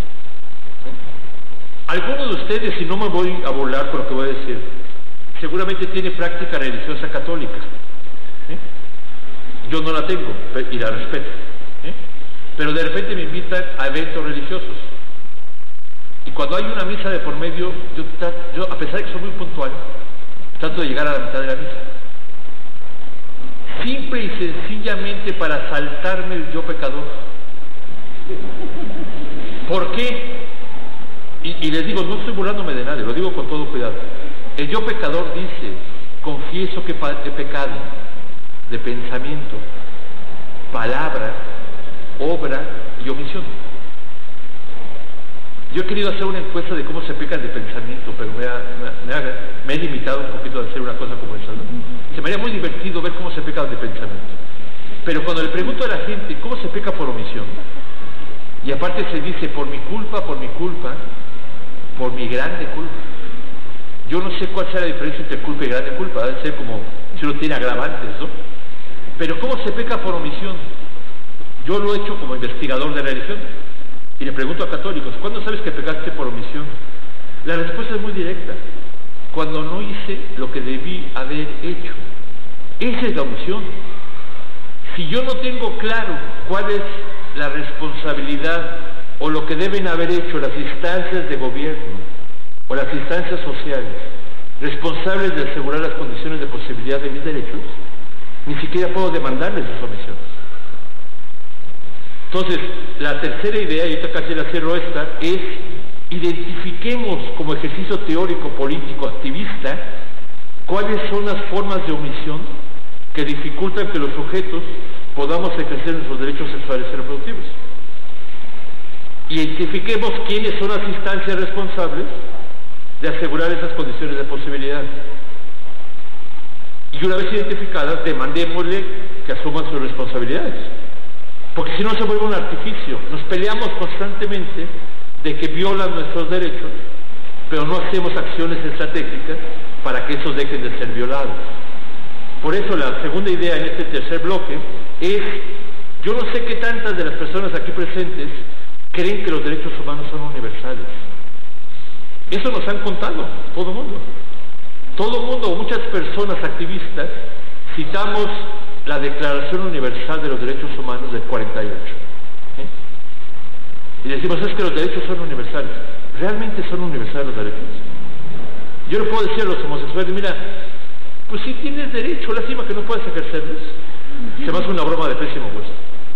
Algunos de ustedes, y no me voy a burlar por lo que voy a decir, seguramente tiene práctica religiosa católica. ¿Eh? yo no la tengo y la respeto, ¿eh? Pero de repente me invitan a eventos religiosos y cuando hay una misa de por medio, yo, yo a pesar de que soy muy puntual, trato de llegar a la mitad de la misa, simple y sencillamente para saltarme el yo pecador. ¿Por qué? Y, y les digo, no estoy burlándome de nadie, lo digo con todo cuidado. El yo pecador dice, confieso que he pecado de pensamiento, palabra, obra y omisión. Yo he querido hacer una encuesta de cómo se peca de pensamiento, pero me, ha, me, ha, me he limitado un poquito a hacer una cosa como esa, ¿no? Se me haría muy divertido ver cómo se peca de pensamiento. Pero cuando le pregunto a la gente cómo se peca por omisión, y aparte se dice por mi culpa, por mi culpa, por mi grande culpa. Yo no sé cuál sea la diferencia entre culpa y grande culpa, debe ser como si uno tiene agravantes, ¿no? Pero ¿cómo se peca por omisión? Yo lo he hecho como investigador de religión y le pregunto a católicos, ¿cuándo sabes que pecaste por omisión? La respuesta es muy directa: cuando no hice lo que debí haber hecho. Esa es la omisión. Si yo no tengo claro cuál es la responsabilidad o lo que deben haber hecho las instancias de gobierno o las instancias sociales responsables de asegurar las condiciones de posibilidad de mis derechos, ni siquiera puedo demandarles sus omisiones. Entonces, la tercera idea, y esta casi la cierro esta, es identifiquemos como ejercicio teórico, político, activista, cuáles son las formas de omisión que dificultan que los sujetos podamos ejercer nuestros derechos sexuales y reproductivos. Identifiquemos quiénes son las instancias responsables de asegurar esas condiciones de posibilidad. Y una vez identificadas, demandémosle que asuman sus responsabilidades. Porque si no se vuelve un artificio. Nos peleamos constantemente de que violan nuestros derechos, pero no hacemos acciones estratégicas para que esos dejen de ser violados. Por eso la segunda idea en este tercer bloque es, yo no sé qué tantas de las personas aquí presentes creen que los derechos humanos son universales. Eso nos han contado, todo el mundo. Todo el mundo, o muchas personas activistas, citamos la Declaración Universal de los Derechos Humanos del cuarenta y ocho. ¿eh? Y decimos, es que los derechos son universales. ¿Realmente son universales los derechos? Yo le puedo decir a los homosexuales, mira, pues sí tienes derecho, lástima que no puedes ejercerlos. Se me hace una broma de pésimo gusto.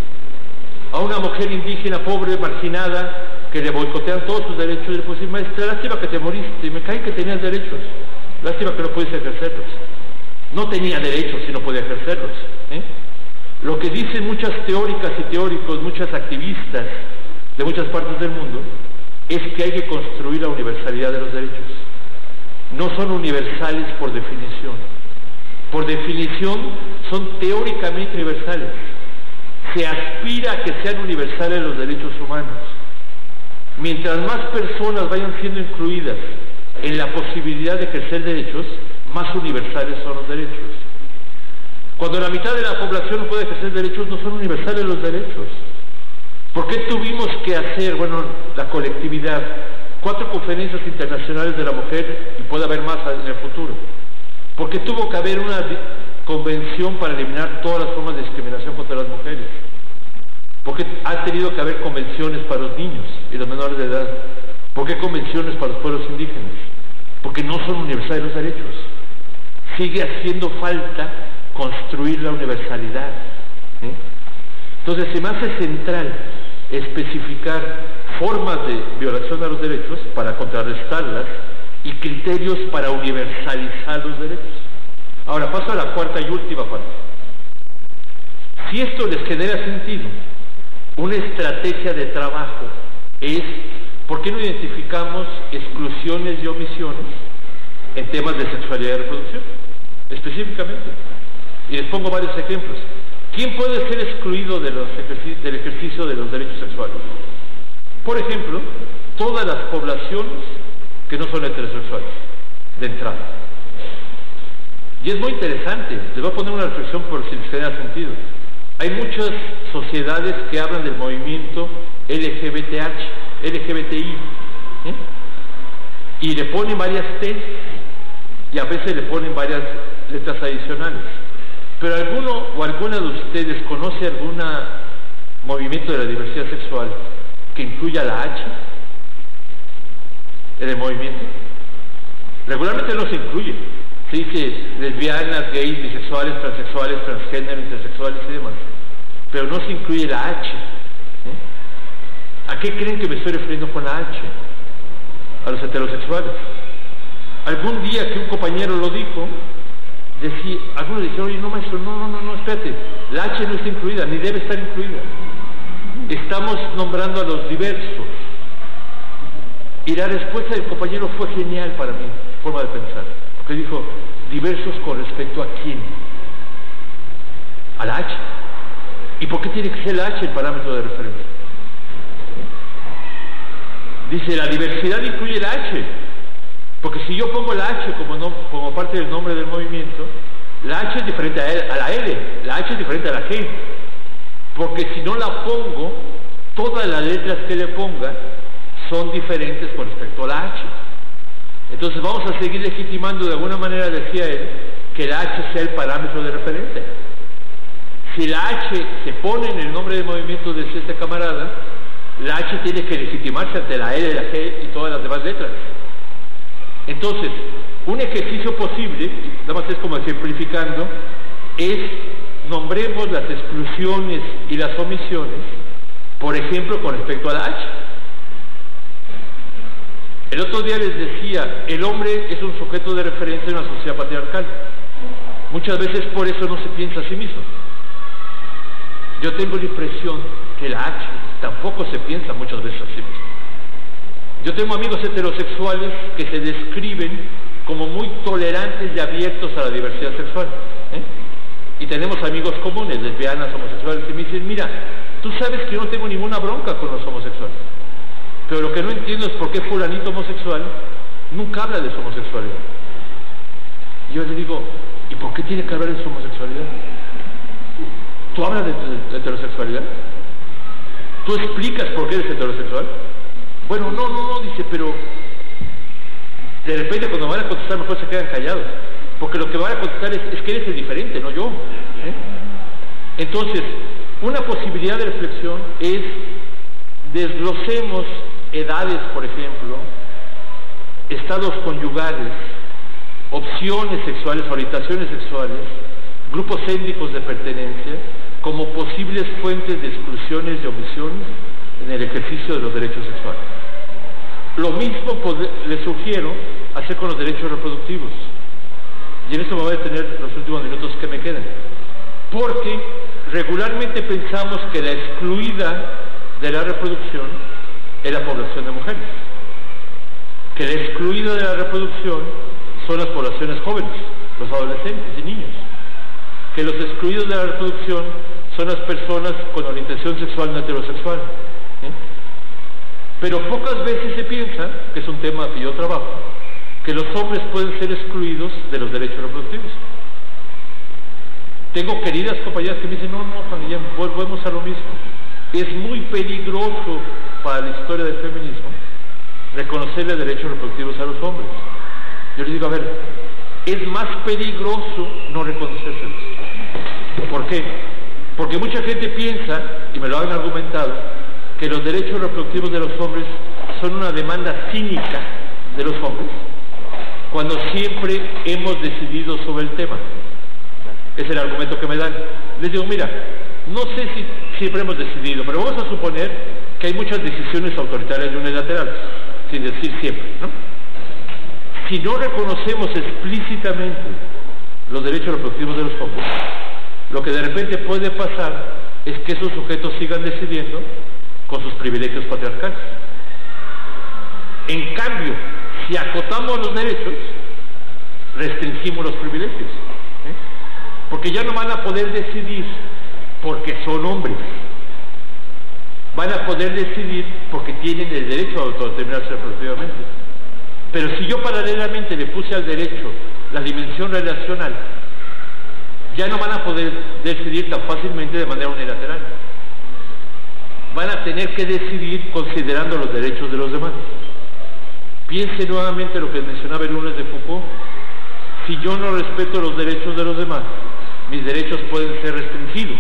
A una mujer indígena, pobre, marginada, que le boicotean todos sus derechos, y le puedo decir, maestra, lástima que te moriste, me cae que tenías derechos, lástima que no puedes ejercerlos. No tenía derechos si no podía ejercerlos. ¿eh? Lo que dicen muchas teóricas y teóricos, muchas activistas de muchas partes del mundo, es que hay que construir la universalidad de los derechos. No son universales por definición. Por definición son teóricamente universales. Se aspira a que sean universales los derechos humanos. Mientras más personas vayan siendo incluidas en la posibilidad de ejercer derechos, más universales son los derechos. Cuando la mitad de la población no puede ejercer derechos, no son universales los derechos. ¿Por qué tuvimos que hacer, bueno, la colectividad, cuatro conferencias internacionales de la mujer, y puede haber más en el futuro? ¿Por qué tuvo que haber una convención para eliminar todas las formas de discriminación contra las mujeres? ¿Por qué ha tenido que haber convenciones para los niños y los menores de edad? ¿Por qué convenciones para los pueblos indígenas? Porque no son universales los derechos. Sigue haciendo falta construir la universalidad. ¿eh? Entonces se me hace central especificar formas de violación a los derechos para contrarrestarlas y criterios para universalizar los derechos. Ahora paso a la cuarta y última parte. Si esto les genera sentido, una estrategia de trabajo es, ¿por qué no identificamos exclusiones y omisiones en temas de sexualidad y reproducción? Específicamente. Y les pongo varios ejemplos. ¿Quién puede ser excluido de los ejerci- del ejercicio de los derechos sexuales? Por ejemplo, todas las poblaciones que no son heterosexuales, de entrada. Y es muy interesante, les voy a poner una reflexión por si les genera sentido. Hay muchas sociedades que hablan del movimiento L G B T H, L G B T I, ¿eh? y le ponen varias T, y a veces le ponen varias letras adicionales. Pero alguno o alguna de ustedes conoce algún movimiento de la diversidad sexual que incluya la H en el movimiento. Regularmente no se incluye. Se dice lesbianas, gays, bisexuales, transexuales, transgénero, intersexuales y demás. Pero no se incluye la H. ¿Eh? ¿A qué creen que me estoy refiriendo con la H? A los heterosexuales. Algún día que un compañero lo dijo, decía, algunos dijeron, oye, no maestro, no, no, no, no, espérate, la H no está incluida, ni debe estar incluida. Estamos nombrando a los diversos. Y la respuesta del compañero fue genial para mí, forma de pensar. Porque dijo, diversos con respecto a quién? A la H. ¿Y por qué tiene que ser la H el parámetro de referencia? Dice, la diversidad incluye la H. Porque si yo pongo la H como, no, como parte del nombre del movimiento, la H es diferente a, L, a la L, la H es diferente a la G. Porque si no la pongo, todas las letras que le ponga son diferentes con respecto a la H. Entonces vamos a seguir legitimando de alguna manera, decía él, que la H sea el parámetro de referencia. Si la H se pone en el nombre del movimiento, decía este camarada, la H tiene que legitimarse ante la L, la G y todas las demás letras. Entonces, un ejercicio posible, nada más es como ejemplificando, es nombremos las exclusiones y las omisiones, por ejemplo, con respecto a la H. El otro día les decía, el hombre es un sujeto de referencia en una sociedad patriarcal. Muchas veces por eso no se piensa a sí mismo. Yo tengo la impresión que la H tampoco se piensa muchas veces a sí mismo. Yo tengo amigos heterosexuales que se describen como muy tolerantes y abiertos a la diversidad sexual. ¿eh? Y tenemos amigos comunes, lesbianas, homosexuales, y me dicen, mira, tú sabes que yo no tengo ninguna bronca con los homosexuales. Pero lo que no entiendo es por qué fulanito homosexual nunca habla de su homosexualidad. Y yo le digo, ¿y por qué tiene que hablar de su homosexualidad? ¿Tú hablas de tu heterosexualidad? ¿Tú explicas por qué eres heterosexual? Bueno, no, no, no, dice, pero de repente cuando van a contestar mejor se quedan callados, porque lo que van a contestar es, es que eres el diferente, no yo. ¿eh? Entonces, una posibilidad de reflexión es desglosemos edades, por ejemplo, estados conyugales, opciones sexuales, orientaciones sexuales, grupos étnicos de pertenencia, como posibles fuentes de exclusiones y omisiones en el ejercicio de los derechos sexuales. Lo mismo les sugiero hacer con los derechos reproductivos. Y en esto me voy a detener los últimos minutos que me quedan. Porque regularmente pensamos que la excluida de la reproducción es la población de mujeres. Que la excluida de la reproducción son las poblaciones jóvenes, los adolescentes y niños. Que los excluidos de la reproducción son las personas con orientación sexual no heterosexual. ¿eh? Pero pocas veces se piensa, que es un tema que yo trabajo, que los hombres pueden ser excluidos de los derechos reproductivos. Tengo queridas compañeras que me dicen, no, no, Juan Guillermo, volvemos a lo mismo. Es muy peligroso para la historia del feminismo reconocerle derechos reproductivos a los hombres. Yo les digo, a ver, es más peligroso no reconocérselos. ¿Por qué? Porque mucha gente piensa, y me lo han argumentado, que los derechos reproductivos de los hombres son una demanda cínica de los hombres, cuando siempre hemos decidido sobre el tema. Es el argumento que me dan. Les digo, mira, no sé si siempre hemos decidido, pero vamos a suponer que hay muchas decisiones autoritarias y unilaterales, sin decir siempre, ¿no? Si no reconocemos explícitamente los derechos reproductivos de los hombres, lo que de repente puede pasar es que esos sujetos sigan decidiendo con sus privilegios patriarcales. En cambio, si acotamos los derechos, restringimos los privilegios, ¿eh? Porque ya no van a poder decidir porque son hombres, van a poder decidir porque tienen el derecho a autodeterminarse reproductivamente. Pero si yo paralelamente le puse al derecho la dimensión relacional, ya no van a poder decidir tan fácilmente de manera unilateral. Van a tener que decidir considerando los derechos de los demás. Piense nuevamente lo que mencionaba el lunes de Foucault. Si yo no respeto los derechos de los demás, mis derechos pueden ser restringidos.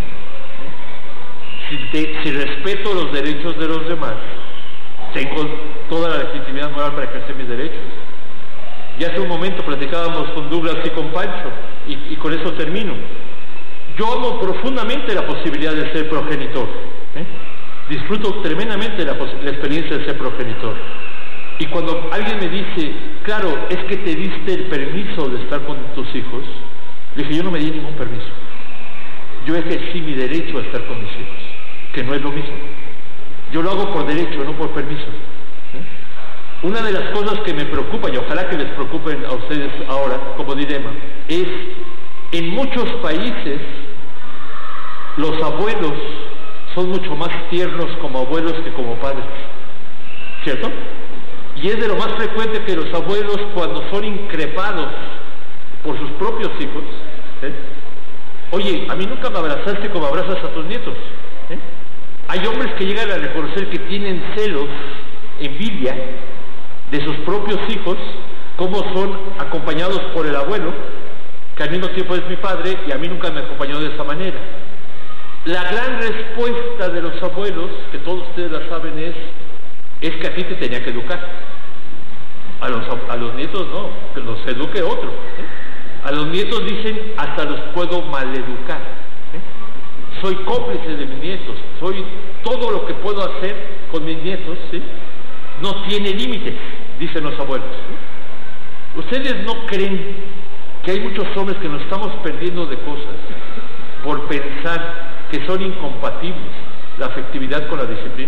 Si, te, si respeto los derechos de los demás, tengo toda la legitimidad moral para ejercer mis derechos. Ya hace un momento platicábamos con Douglas y con Pancho, y, y con eso termino. Yo amo profundamente la posibilidad de ser progenitor. ¿eh? Disfruto tremendamente la, la experiencia de ser progenitor. Y cuando alguien me dice, claro, es que te diste el permiso de estar con tus hijos, le dije, yo no me di ningún permiso. Yo ejercí mi derecho a estar con mis hijos, que no es lo mismo. Yo lo hago por derecho, no por permiso. ¿eh? Una de las cosas que me preocupa, y ojalá que les preocupen a ustedes ahora como dilema, es en muchos países los abuelos son mucho más tiernos como abuelos que como padres, ¿cierto? Y es de lo más frecuente que los abuelos, cuando son increpados por sus propios hijos, ¿eh? oye, a mí nunca me abrazaste como abrazas a tus nietos. ¿eh? Hay hombres que llegan a reconocer que tienen celos, envidia de sus propios hijos, como son acompañados por el abuelo, que al mismo tiempo es mi padre y a mí nunca me acompañó de esa manera. La gran respuesta de los abuelos, que todos ustedes la saben, es es que a ti te tenía que educar. A los, a los nietos no, que los eduque otro. ¿eh? A los nietos dicen, hasta los puedo maleducar. ¿eh? Soy cómplice de mis nietos, soy todo lo que puedo hacer con mis nietos, ¿sí? No tiene límites, dicen los abuelos. ¿sí? ¿Ustedes no creen que hay muchos hombres que nos estamos perdiendo de cosas por pensar que son incompatibles la afectividad con la disciplina?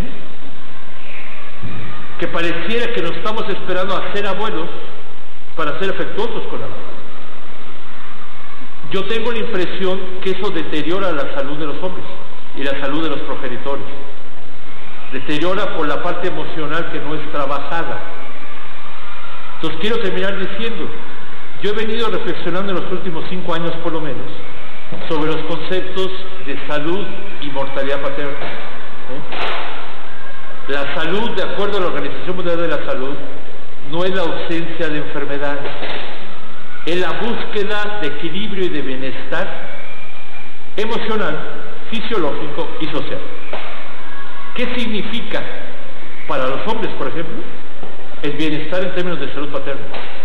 Que pareciera que nos estamos esperando a ser abuelos para ser afectuosos con la mamá. Yo tengo la impresión que eso deteriora la salud de los hombres y la salud de los progenitores. Deteriora por la parte emocional que no es trabajada. Entonces quiero terminar diciendo, yo he venido reflexionando en los últimos cinco años por lo menos sobre los conceptos de salud y mortalidad paterna. ¿eh? La salud, de acuerdo a la Organización Mundial de la Salud, no es la ausencia de enfermedad, es la búsqueda de equilibrio y de bienestar emocional, fisiológico y social. ¿Qué significa para los hombres, por ejemplo, el bienestar en términos de salud paterna?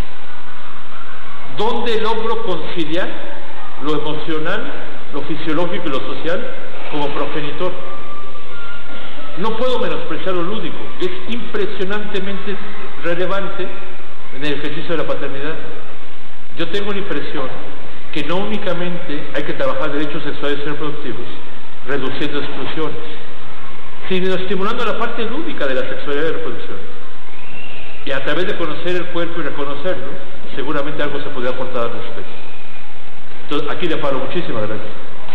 ¿Dónde logro conciliar lo emocional, lo fisiológico y lo social como progenitor? No puedo menospreciar lo lúdico, es impresionantemente relevante en el ejercicio de la paternidad. Yo tengo la impresión que no únicamente hay que trabajar derechos sexuales y reproductivos, reduciendo exclusiones, sino estimulando la parte lúdica de la sexualidad y la reproducción. Y a través de conocer el cuerpo y reconocerlo, seguramente algo se podría aportar al respecto. Entonces, aquí le paro. Muchísimas gracias.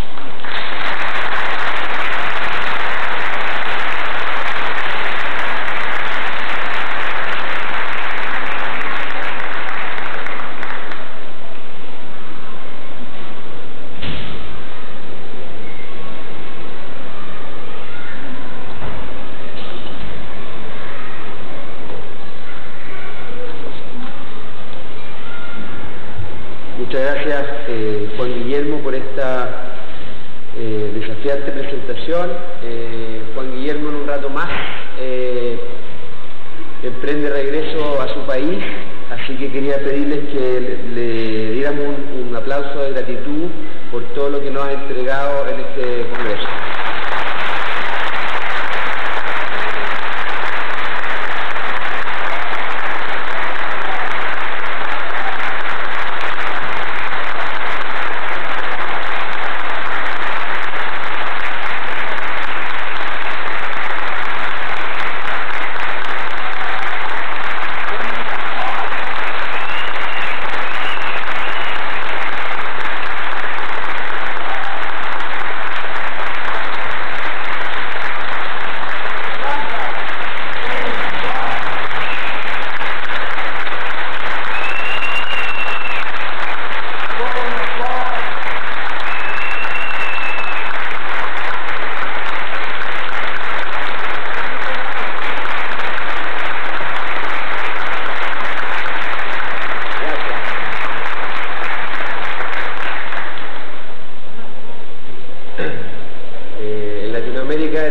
Muchas gracias, eh, Juan Guillermo, por esta eh, desafiante presentación. Eh, Juan Guillermo en un rato más eh, emprende regreso a su país, así que quería pedirles que le, le diéramos un, un aplauso de gratitud por todo lo que nos ha entregado en este congreso.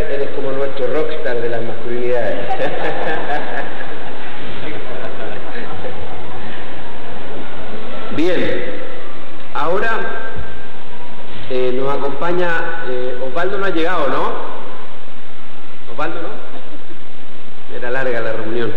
eres como nuestro rockstar de las masculinidades. Bien, ahora eh, nos acompaña, eh, Osvaldo no ha llegado, ¿no? Osvaldo, ¿no? Era larga la reunión.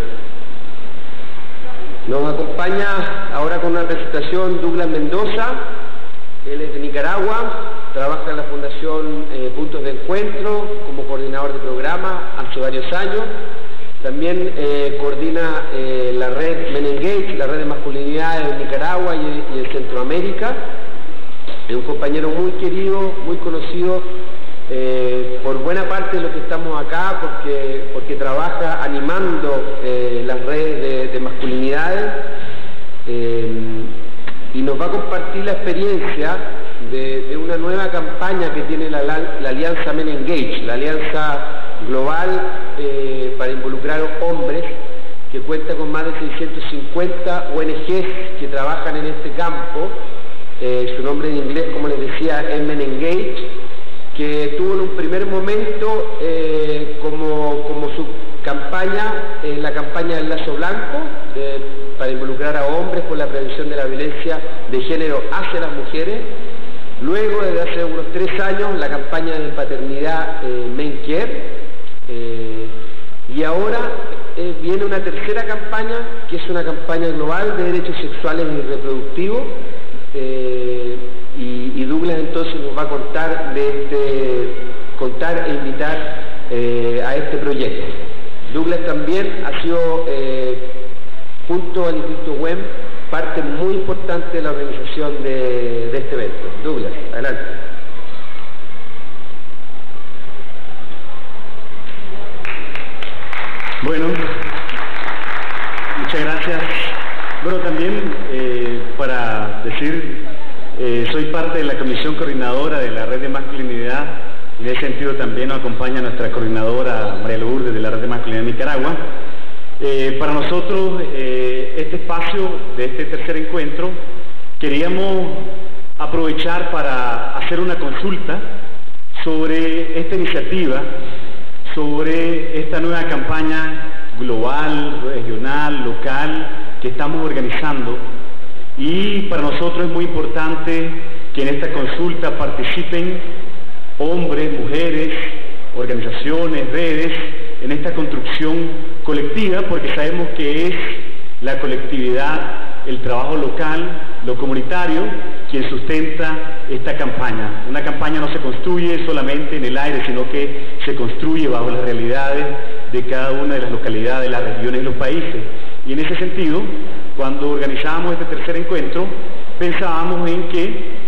Nos acompaña ahora con una presentación Douglas Mendoza. Él es de Nicaragua, trabaja en la Fundación eh, Puntos de Encuentro como coordinador de programa hace varios años. También eh, coordina eh, la red Men Engage, la red de masculinidades en Nicaragua y, y en Centroamérica. Es un compañero muy querido, muy conocido eh, por buena parte de los que estamos acá, porque, porque trabaja animando eh, las redes de, de masculinidades. Eh, y nos va a compartir la experiencia de, de una nueva campaña que tiene la, la Alianza Men Engage, la alianza global eh, para involucrar hombres, que cuenta con más de seiscientas cincuenta O N Ges que trabajan en este campo. Eh, su nombre en inglés, como les decía, es Men Engage, que tuvo en un primer momento eh, como, como su campaña, eh, la campaña del Lazo Blanco, de, para involucrar a hombres por la prevención de la violencia de género hacia las mujeres. Luego, desde hace unos tres años, la campaña de paternidad eh, Men Care. Eh, y ahora eh, viene una tercera campaña, que es una campaña global de derechos sexuales y reproductivos. Eh, y, y Douglas entonces nos va a contar, de este, contar e invitar eh, a este proyecto. Douglas también ha sido, eh, junto al Instituto W E M, parte muy importante de la organización de, de este evento. Douglas, adelante. Bueno, muchas gracias. Bueno, también eh, para decir, eh, soy parte de la comisión coordinadora de la Red de Masculinidad. En ese sentido también nos acompaña nuestra coordinadora María Lourdes de la Red de Masculinidad de Nicaragua. Eh, para nosotros, eh, este espacio de este tercer encuentro, queríamos aprovechar para hacer una consulta sobre esta iniciativa, sobre esta nueva campaña global, regional, local, que estamos organizando. Y para nosotros es muy importante que en esta consulta participen hombres, mujeres, organizaciones, redes, en esta construcción colectiva, porque sabemos que es la colectividad, el trabajo local, lo comunitario, quien sustenta esta campaña. Una campaña no se construye solamente en el aire, sino que se construye bajo las realidades de cada una de las localidades, las regiones y los países. Y en ese sentido, cuando organizábamos este tercer encuentro, pensábamos en que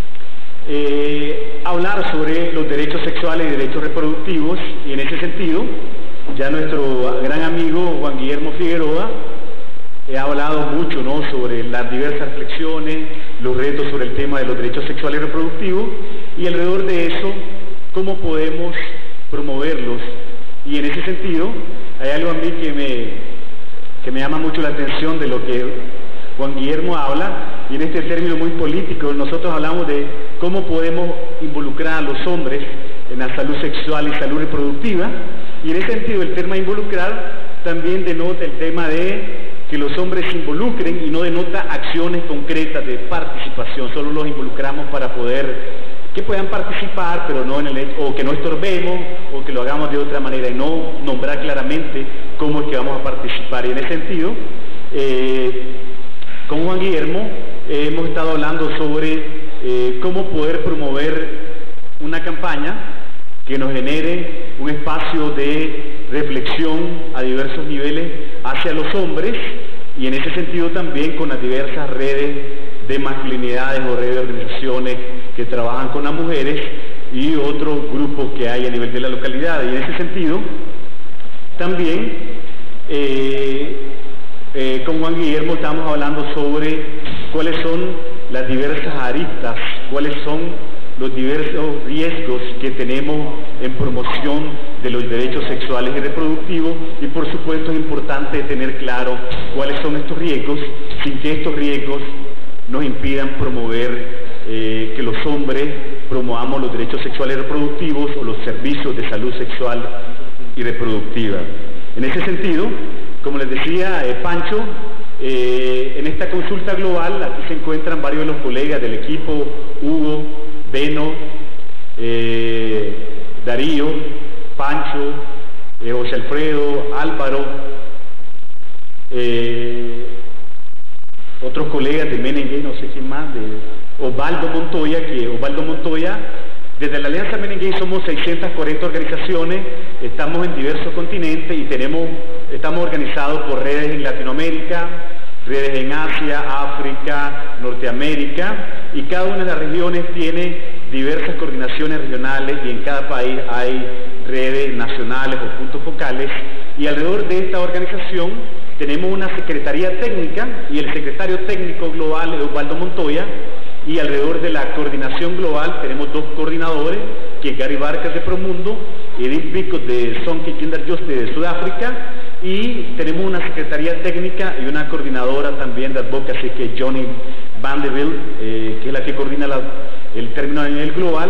eh, hablar sobre los derechos sexuales y derechos reproductivos, y en ese sentido, ya nuestro gran amigo Juan Guillermo Figueroa ha hablado mucho, ¿no?, sobre las diversas reflexiones, los retos sobre el tema de los derechos sexuales y reproductivos, y alrededor de eso, cómo podemos promoverlos. Y en ese sentido, hay algo a mí que me, que me llama mucho la atención de lo que Juan Guillermo habla, y en este término muy político, nosotros hablamos de cómo podemos involucrar a los hombres en la salud sexual y salud reproductiva, y en ese sentido el tema involucrar también denota el tema de que los hombres se involucren y no denota acciones concretas de participación, solo los involucramos para poder que puedan participar, pero no en el, o que no estorbemos, o que lo hagamos de otra manera, y no nombrar claramente cómo es que vamos a participar. Y en ese sentido, eh, con Juan Guillermo eh, hemos estado hablando sobre eh, cómo poder promover una campaña que nos genere un espacio de reflexión a diversos niveles hacia los hombres, y en ese sentido también con las diversas redes de masculinidades o redes de organizaciones que trabajan con las mujeres y otros grupos que hay a nivel de la localidad. Y en ese sentido también eh, eh, con Juan Guillermo estamos hablando sobre cuáles son las diversas aristas, cuáles son los diversos riesgos que tenemos en promoción de los derechos sexuales y reproductivos, y por supuesto es importante tener claro cuáles son estos riesgos sin que estos riesgos nos impidan promover eh, que los hombres promovamos los derechos sexuales y reproductivos o los servicios de salud sexual y reproductiva. En ese sentido, como les decía eh, Pancho, eh, en esta consulta global aquí se encuentran varios de los colegas del equipo, Hugo, Beno, eh, Darío, Pancho, eh, José Alfredo, Álvaro, eh, otros colegas de Menengue, no sé quién más, de Osvaldo Montoya, que Osvaldo Montoya, desde la Alianza Menengue somos seiscientas cuarenta organizaciones, estamos en diversos continentes y tenemos, estamos organizados por redes en Latinoamérica, redes en Asia, África, Norteamérica, y cada una de las regiones tiene diversas coordinaciones regionales y en cada país hay redes nacionales o puntos focales, y alrededor de esta organización tenemos una secretaría técnica y el secretario técnico global es Osvaldo Montoya, y alrededor de la coordinación global tenemos dos coordinadores, que es Gary Vargas de Promundo, Edith Picos de Sonke Kinderjust de Sudáfrica, y tenemos una secretaría técnica y una coordinadora también de advocacy que es Johnny Vanderbilt, eh, que es la que coordina la, el término a nivel global,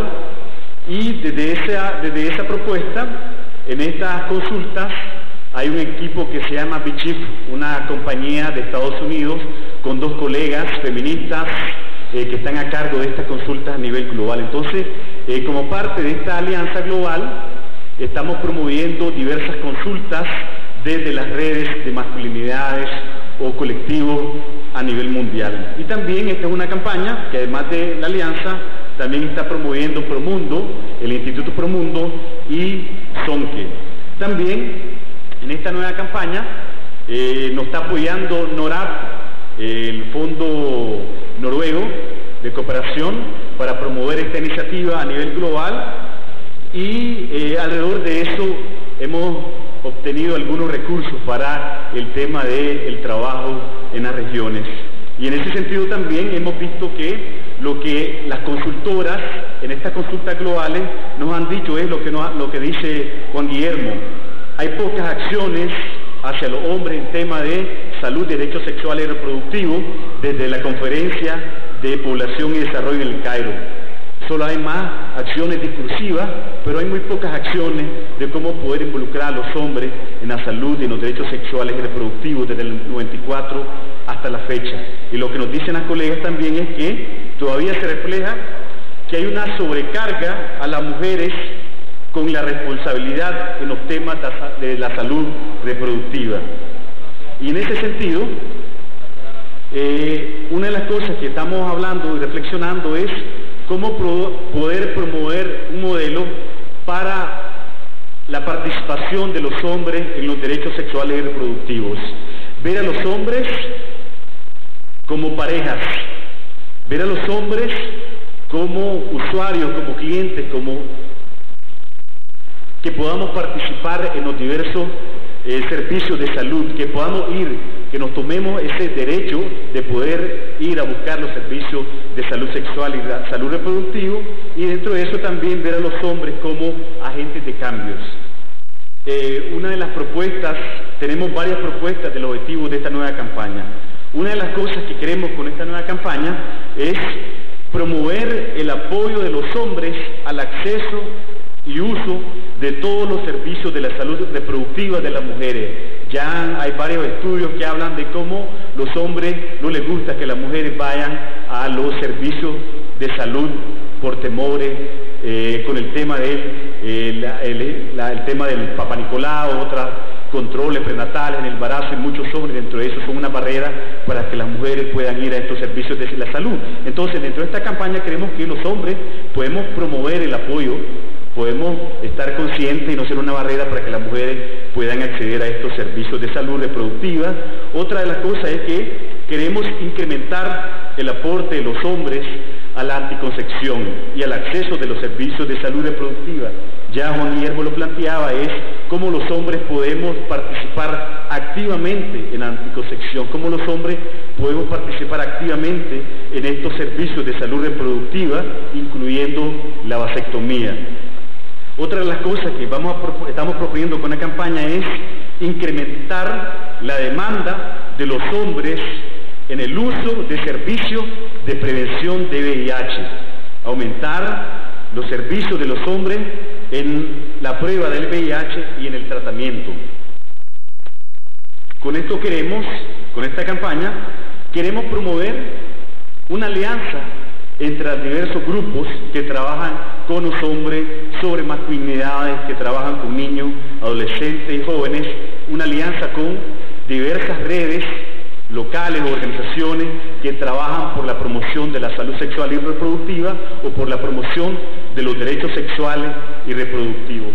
y desde esa, desde esa propuesta, en estas consultas, hay un equipo que se llama Bichif, una compañía de Estados Unidos, con dos colegas feministas eh, que están a cargo de estas consultas a nivel global. Entonces, eh, como parte de esta alianza global, estamos promoviendo diversas consultas desde las redes de masculinidades o colectivos a nivel mundial. Y también esta es una campaña que además de la alianza, también está promoviendo Promundo, el Instituto Promundo y Sonke. También en esta nueva campaña eh, nos está apoyando NORAD, el Fondo Noruego de Cooperación, para promover esta iniciativa a nivel global, y eh, alrededor de eso hemos obtenido algunos recursos para el tema del trabajo en las regiones. Y en ese sentido también hemos visto que lo que las consultoras en estas consultas globales nos han dicho es lo que, nos, lo que dice Juan Guillermo. Hay pocas acciones hacia los hombres en tema de salud, derechos sexuales y reproductivos desde la Conferencia de Población y Desarrollo en el Cairo. Solo hay más acciones discursivas, pero hay muy pocas acciones de cómo poder involucrar a los hombres en la salud y en los derechos sexuales y reproductivos desde el noventa y cuatro hasta la fecha. Y lo que nos dicen las colegas también es que todavía se refleja que hay una sobrecarga a las mujeres con la responsabilidad en los temas de la salud reproductiva. Y en ese sentido, eh, una de las cosas que estamos hablando y reflexionando es cómo pro poder promover un modelo para la participación de los hombres en los derechos sexuales y reproductivos. Ver a los hombres como parejas, ver a los hombres como usuarios, como clientes, como que podamos participar en los diversos eh, servicios de salud, que podamos ir, que nos tomemos ese derecho de poder ir a buscar los servicios de salud sexual y salud reproductiva, y dentro de eso también ver a los hombres como agentes de cambios. Eh, una de las propuestas, tenemos varias propuestas del objetivo de esta nueva campaña. Una de las cosas que queremos con esta nueva campaña es promover el apoyo de los hombres al acceso y uso de todos los servicios de la salud reproductiva de las mujeres. Ya hay varios estudios que hablan de cómo los hombres no les gusta que las mujeres vayan a los servicios de salud por temores, eh, con el tema del eh, el, la, el tema del Papa Nicolau, otros controles prenatales en el embarazo, y muchos hombres dentro de eso son una barrera para que las mujeres puedan ir a estos servicios de la salud. Entonces, dentro de esta campaña queremos que los hombres podemos promover el apoyo, podemos estar conscientes y no ser una barrera para que las mujeres puedan acceder a estos servicios de salud reproductiva. Otra de las cosas es que queremos incrementar el aporte de los hombres a la anticoncepción y al acceso de los servicios de salud reproductiva. Ya Juan Guillermo lo planteaba, es cómo los hombres podemos participar activamente en la anticoncepción, cómo los hombres podemos participar activamente en estos servicios de salud reproductiva, incluyendo la vasectomía. Otra de las cosas que vamos a, estamos proponiendo con la campaña es incrementar la demanda de los hombres en el uso de servicios de prevención de V I H, aumentar los servicios de los hombres en la prueba del V I H y en el tratamiento. Con esto queremos, con esta campaña, queremos promover una alianza entre los diversos grupos que trabajan con los hombres sobre masculinidades, que trabajan con niños, adolescentes y jóvenes, una alianza con diversas redes locales o organizaciones que trabajan por la promoción de la salud sexual y reproductiva o por la promoción de los derechos sexuales y reproductivos.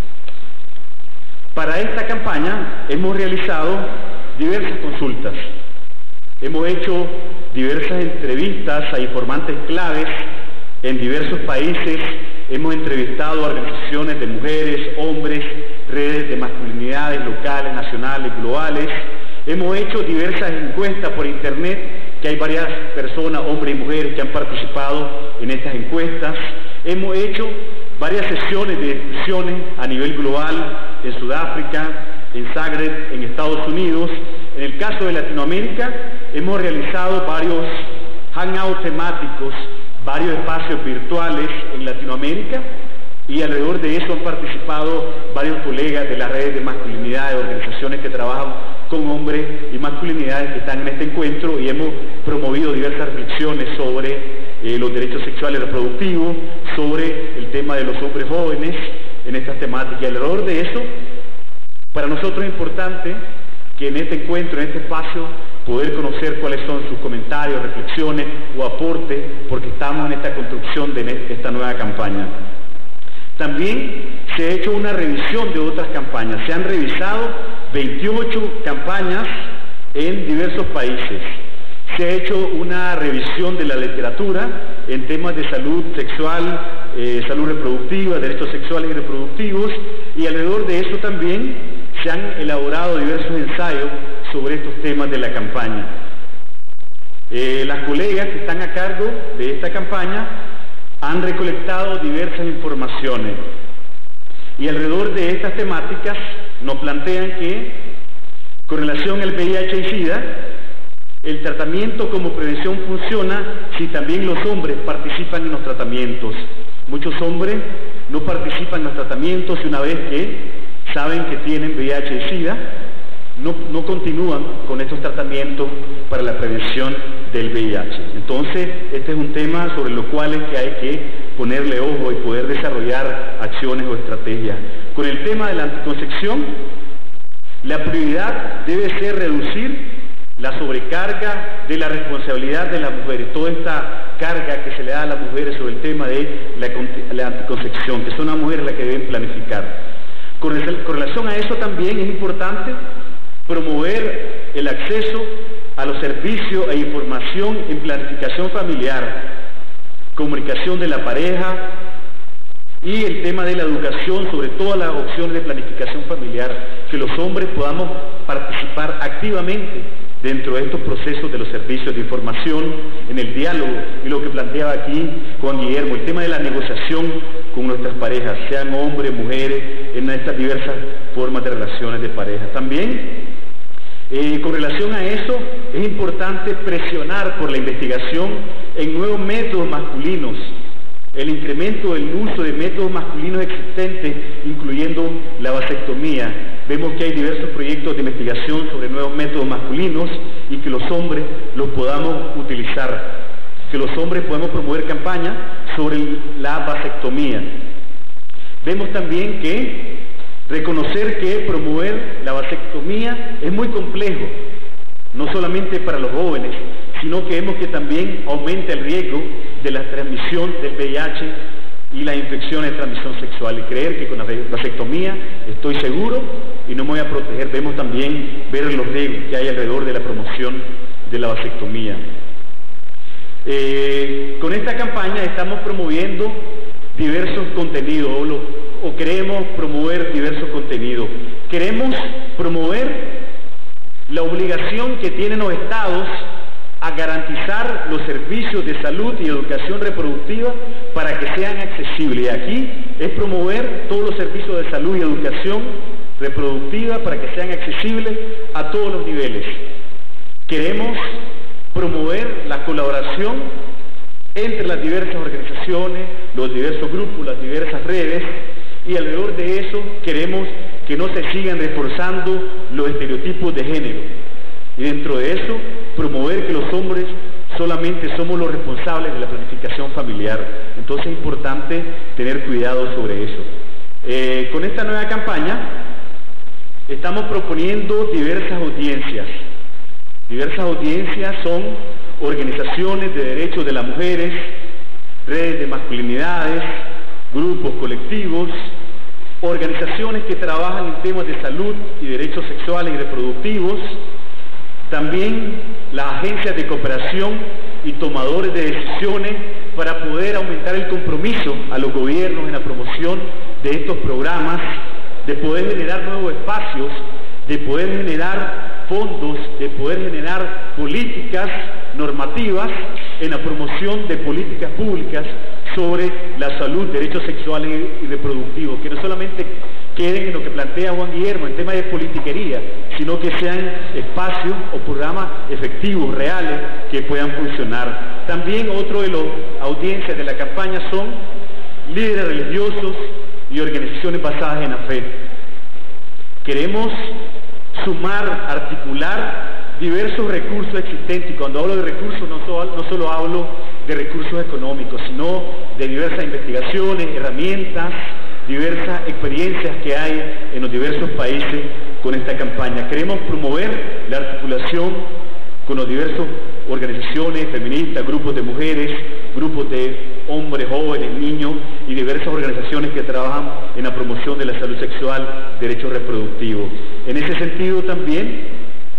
Para esta campaña hemos realizado diversas consultas, hemos hecho diversas entrevistas a informantes claves en diversos países, hemos entrevistado a organizaciones de mujeres, hombres, redes de masculinidades locales, nacionales, globales. Hemos hecho diversas encuestas por internet, que hay varias personas, hombres y mujeres, que han participado en estas encuestas. Hemos hecho varias sesiones de discusiones a nivel global, en Sudáfrica, en Zagreb, en Estados Unidos. En el caso de Latinoamérica, hemos realizado varios hangouts temáticos, varios espacios virtuales en Latinoamérica, y alrededor de eso han participado varios colegas de las redes de masculinidades, organizaciones que trabajan con hombres y masculinidades que están en este encuentro, y hemos promovido diversas reflexiones sobre eh, los derechos sexuales y reproductivos, sobre el tema de los hombres jóvenes en estas temáticas. Y alrededor de eso, para nosotros es importante que en este encuentro, en este espacio, poder conocer cuáles son sus comentarios, reflexiones o aportes, porque estamos en esta construcción de esta nueva campaña. También se ha hecho una revisión de otras campañas, se han revisado veintiocho campañas en diversos países. Se ha hecho una revisión de la literatura en temas de salud sexual, eh, salud reproductiva, derechos sexuales y reproductivos, y alrededor de eso también se han elaborado diversos ensayos sobre estos temas de la campaña. Eh, las colegas que están a cargo de esta campaña han recolectado diversas informaciones, y alrededor de estas temáticas nos plantean que, con relación al V I H y SIDA, el tratamiento como prevención funciona si también los hombres participan en los tratamientos. Muchos hombres no participan en los tratamientos y una vez que saben que tienen V I H y SIDA, no, no continúan con estos tratamientos para la prevención del V I H. Entonces, este es un tema sobre lo cual es que hay que ponerle ojo y poder desarrollar acciones o estrategias. Con el tema de la anticoncepción, la prioridad debe ser reducir la sobrecarga de la responsabilidad de las mujeres, toda esta carga que se le da a las mujeres sobre el tema de la, la anticoncepción, que son las mujeres las que deben planificar. Con, con relación a eso también es importante promover el acceso a los servicios e información en planificación familiar, comunicación de la pareja y el tema de la educación sobre todas las opciones de planificación familiar, que los hombres podamos participar activamente dentro de estos procesos de los servicios de información, en el diálogo, y lo que planteaba aquí Juan Guillermo, el tema de la negociación con nuestras parejas, sean hombres, mujeres, en estas diversas formas de relaciones de pareja. También, eh, con relación a eso, es importante presionar por la investigación en nuevos métodos masculinos, el incremento del uso de métodos masculinos existentes, incluyendo la vasectomía. Vemos que hay diversos proyectos de investigación sobre nuevos métodos masculinos y que los hombres los podamos utilizar, que los hombres podemos promover campañas sobre la vasectomía. Vemos también que reconocer que promover la vasectomía es muy complejo, no solamente para los jóvenes, sino que vemos que también aumenta el riesgo de la transmisión del V I H y las infecciones de transmisión sexual, y creer que con la vasectomía estoy seguro y no me voy a proteger. Vemos también ver los riesgos que hay alrededor de la promoción de la vasectomía. Eh, con esta campaña estamos promoviendo diversos contenidos, o, lo, o queremos promover diversos contenidos. Queremos promover la obligación que tienen los estados a garantizar los servicios de salud y educación reproductiva para que sean accesibles. Y aquí es promover todos los servicios de salud y educación reproductiva para que sean accesibles a todos los niveles. Queremos promover la colaboración entre las diversas organizaciones, los diversos grupos, las diversas redes, y alrededor de eso queremos que no se sigan reforzando los estereotipos de género. Y dentro de eso, promover que los hombres solamente somos los responsables de la planificación familiar. Entonces es importante tener cuidado sobre eso. Eh, con esta nueva campaña estamos proponiendo diversas audiencias. Diversas audiencias son organizaciones de derechos de las mujeres, redes de masculinidades, grupos colectivos, organizaciones que trabajan en temas de salud y derechos sexuales y reproductivos, también las agencias de cooperación y tomadores de decisiones para poder aumentar el compromiso a los gobiernos en la promoción de estos programas, de poder generar nuevos espacios, de poder generar fondos, de poder generar políticas normativas en la promoción de políticas públicas sobre la salud, derechos sexuales y reproductivos, que no solamente queden en lo que plantea Juan Guillermo en tema de politiquería, sino que sean espacios o programas efectivos, reales, que puedan funcionar. También otro de las audiencias de la campaña son líderes religiosos y organizaciones basadas en la fe. Queremos sumar, articular diversos recursos existentes, y cuando hablo de recursos no solo, no solo hablo de recursos económicos, sino de diversas investigaciones, herramientas, diversas experiencias que hay en los diversos países con esta campaña. Queremos promover la articulación con las diversas organizaciones feministas, grupos de mujeres, grupos de hombres, jóvenes, niños y diversas organizaciones que trabajan en la promoción de la salud sexual, derechos reproductivos. En ese sentido también,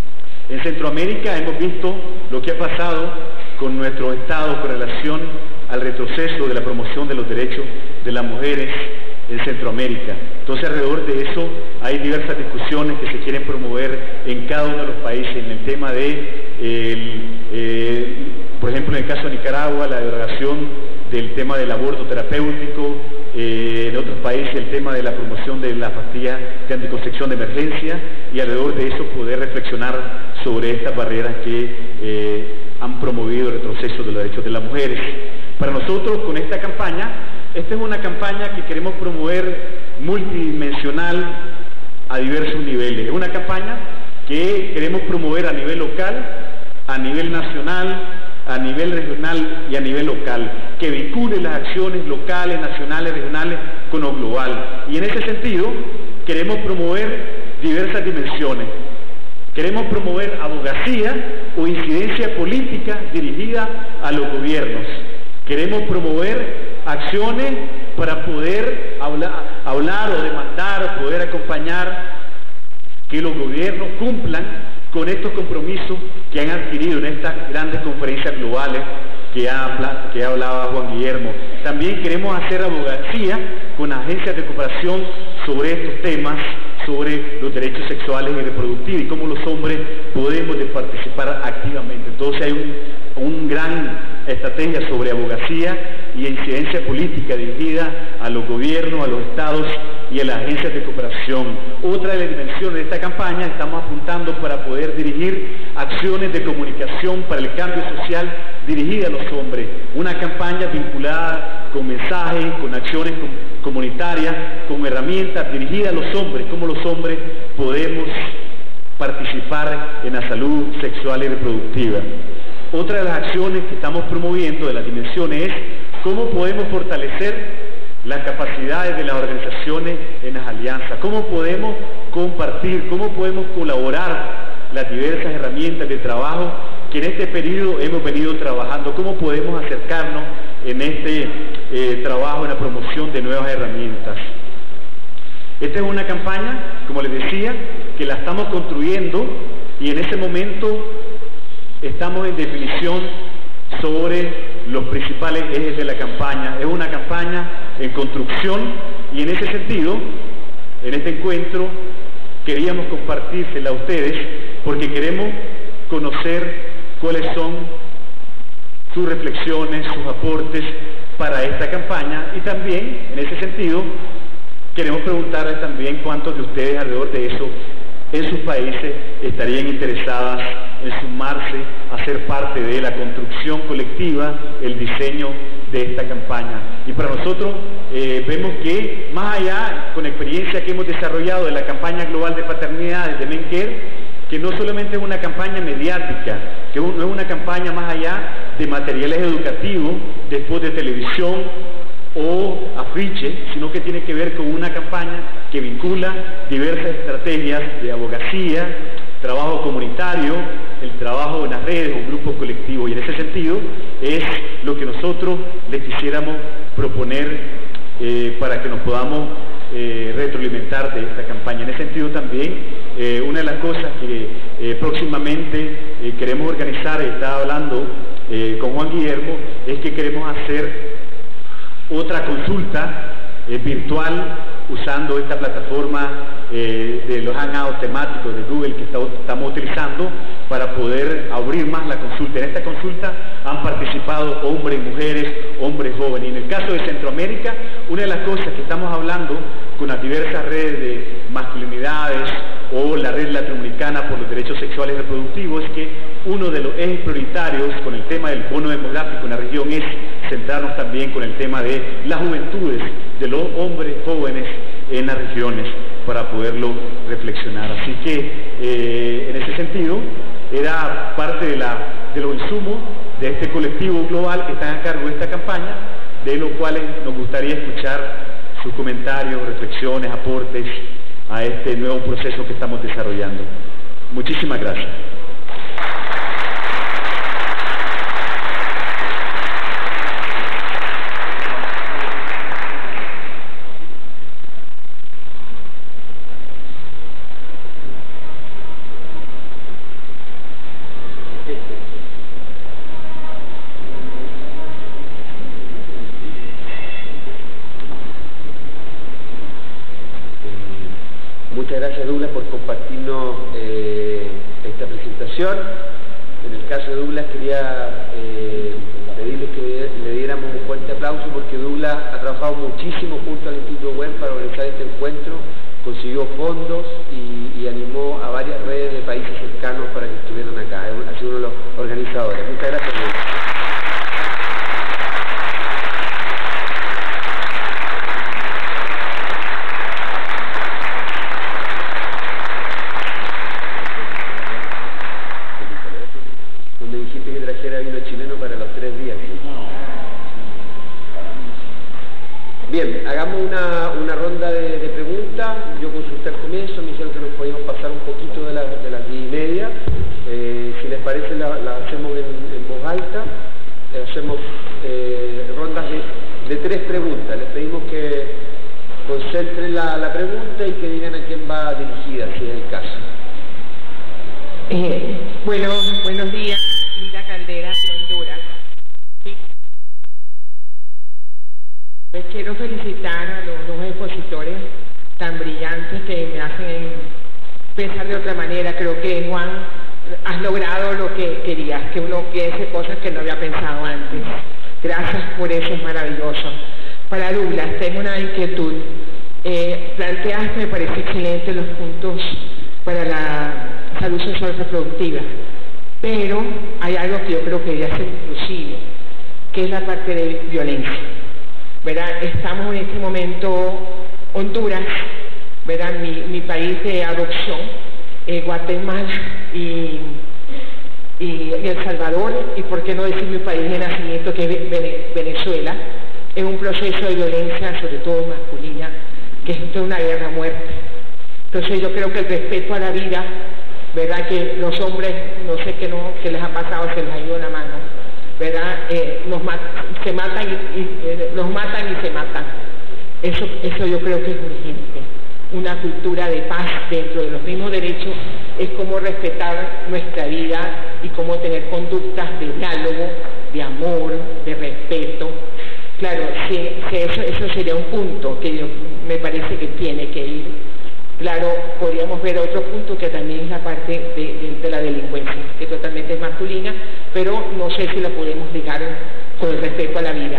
en Centroamérica hemos visto lo que ha pasado con nuestro Estado con relación al retroceso de la promoción de los derechos de las mujeres en Centroamérica. Entonces, alrededor de eso hay diversas discusiones que se quieren promover en cada uno de los países, en el tema de, eh, eh, por ejemplo, en el caso de Nicaragua, la derogación del tema del aborto terapéutico, eh, en otros países el tema de la promoción de las pastillas de anticoncepción de emergencia, y alrededor de eso poder reflexionar sobre estas barreras que eh, han promovido el retroceso de los derechos de las mujeres. Para nosotros, con esta campaña, esta es una campaña que queremos promover multidimensional a diversos niveles. Es una campaña que queremos promover a nivel local, a nivel nacional, a nivel regional y a nivel local, que vincule las acciones locales, nacionales, regionales con lo global. Y en ese sentido, queremos promover diversas dimensiones. Queremos promover abogacía o incidencia política dirigida a los gobiernos. Queremos promover acciones para poder hablar, hablar o demandar o poder acompañar que los gobiernos cumplan con estos compromisos que han adquirido en estas grandes conferencias globales que, ha, que hablaba Juan Guillermo. También queremos hacer abogacía con agencias de cooperación sobre estos temas, sobre los derechos sexuales y reproductivos y cómo los hombres podemos de participar activamente. Entonces hay un, un gran estrategia sobre abogacía y incidencia política dirigida a los gobiernos, a los estados y a las agencias de cooperación. Otra de las dimensiones de esta campaña, estamos apuntando para poder dirigir acciones de comunicación para el cambio social dirigida a los hombres. Una campaña vinculada con mensajes, con acciones comunitarias, con herramientas dirigidas a los hombres, cómo los hombres podemos participar en la salud sexual y reproductiva. Otra de las acciones que estamos promoviendo de las dimensiones es cómo podemos fortalecer las capacidades de las organizaciones en las alianzas, cómo podemos compartir, cómo podemos colaborar las diversas herramientas de trabajo que en este periodo hemos venido trabajando, cómo podemos acercarnos en este eh, trabajo, en la promoción de nuevas herramientas. Esta es una campaña, como les decía, que la estamos construyendo y en ese momento estamos en definición sobre los principales ejes de la campaña. Es una campaña en construcción y en ese sentido, en este encuentro, queríamos compartírsela a ustedes porque queremos conocer cuáles son sus reflexiones, sus aportes para esta campaña y también, en ese sentido, queremos preguntarles también cuántos de ustedes alrededor de eso en sus países estarían interesadas en sumarse a ser parte de la construcción colectiva, el diseño de esta campaña. Y para nosotros eh, vemos que, más allá, con la experiencia que hemos desarrollado de la campaña global de paternidades de Mencare, que no solamente es una campaña mediática, que no es una campaña más allá de materiales educativos, después de televisión o afiches, sino que tiene que ver con una campaña que vincula diversas estrategias de abogacía, trabajo comunitario, el trabajo en las redes o grupos colectivos, y en ese sentido es lo que nosotros les quisiéramos proponer eh, para que nos podamos eh, retroalimentar de esta campaña. En ese sentido también, eh, una de las cosas que eh, próximamente eh, queremos organizar, y estaba hablando eh, con Juan Guillermo, es que queremos hacer otra consulta eh, virtual usando esta plataforma eh, de los hangouts temáticos de Google que está, estamos utilizando para poder abrir más la consulta. En esta consulta han participado hombres, mujeres, hombres jóvenes. Y en el caso de Centroamérica, una de las cosas que estamos hablando con las diversas redes de masculinidades o la red latinoamericana por los derechos sexuales y reproductivos es que uno de los ejes prioritarios con el tema del bono demográfico en la región es centrarnos también con el tema de las juventudes, de los hombres jóvenes en las regiones, para poderlo reflexionar. Así que eh, en ese sentido era parte de, la, de los insumos de este colectivo global que está a cargo de esta campaña, de los cuales nos gustaría escuchar sus comentarios, reflexiones, aportes a este nuevo proceso que estamos desarrollando. Muchísimas gracias. Muchas gracias, Douglas, por compartirnos eh, esta presentación. En el caso de Douglas quería eh, pedirles que le diéramos un fuerte aplauso porque Douglas ha trabajado muchísimo junto al Instituto WEM para organizar este encuentro, consiguió fondos y, y animó a varias redes de países cercanos para que estuvieran acá. Ha sido uno de los organizadores. Muchas gracias, Douglas. Bien, hagamos una, una ronda de, de preguntas. Yo consulté al comienzo, me dijeron que nos podíamos pasar un poquito de, la, de las diez y media. Eh, si les parece, la, la hacemos en, en voz alta. Eh, hacemos eh, rondas de, de tres preguntas. Les pedimos que concentren la, la pregunta y que digan a quién va dirigida, si es el caso. Eh, bueno, buenos días, Linda Caldera de Honduras. Les quiero felicitar a los dos expositores tan brillantes que me hacen pensar de otra manera. Creo que, Juan, has logrado lo que querías, que uno piense cosas que no había pensado antes. Gracias por eso, es maravilloso. Para Douglas, tengo una inquietud. Eh, planteas, me parece excelente, los puntos para la salud sexual reproductiva, pero hay algo que yo creo que debería ser inclusivo, que es la parte de violencia. ¿Verdad? Estamos en este momento, Honduras, ¿verdad? Mi, mi país de adopción, eh, Guatemala y, y, y El Salvador, y por qué no decir mi país de nacimiento, que es Venezuela, en un proceso de violencia, sobre todo masculina, que es toda una guerra a muerte. Entonces yo creo que el respeto a la vida, ¿verdad? Que los hombres, no sé qué, no, qué les ha pasado, se les ha ido la mano, ¿verdad? Eh, nos mat se matan y, y eh, los matan y se matan. Eso, eso yo creo que es urgente. Una cultura de paz dentro de los mismos derechos es cómo respetar nuestra vida y cómo tener conductas de diálogo, de amor, de respeto. Claro, si, si eso, eso sería un punto que yo, me parece que tiene que ir. Claro, podríamos ver otro punto que también es la parte de, de, de la delincuencia, que totalmente es masculina, pero no sé si la podemos ligar con el respeto a la vida.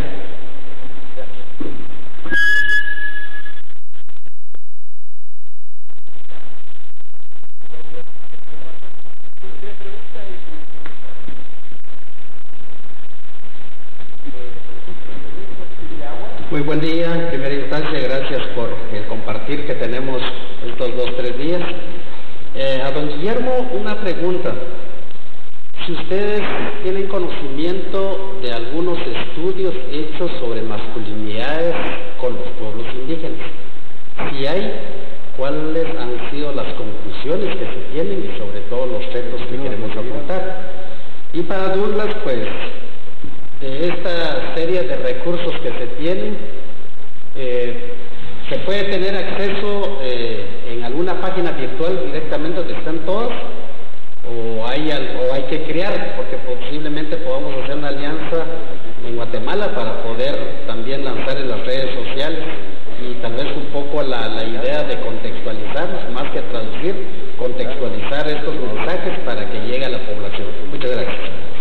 Muy buen día. En primera instancia, gracias por el compartir que tenemos estos dos, tres días. Eh, a don Guillermo, una pregunta. Si ustedes tienen conocimiento de algunos estudios hechos sobre masculinidades con los pueblos indígenas, si hay, ¿cuáles han sido las conclusiones que se tienen y sobre todo los retos que queremos apuntar? Y para Douglas, pues, de esta serie de recursos que se tienen, eh, ¿se puede tener acceso eh, en alguna página virtual directamente donde están todas? ¿O hay, o hay que crear? Porque posiblemente podamos hacer una alianza en Guatemala para poder también lanzar en las redes sociales y tal vez un poco la, la idea de contextualizar, más que traducir, contextualizar estos mensajes para que llegue a la población. Muchas gracias.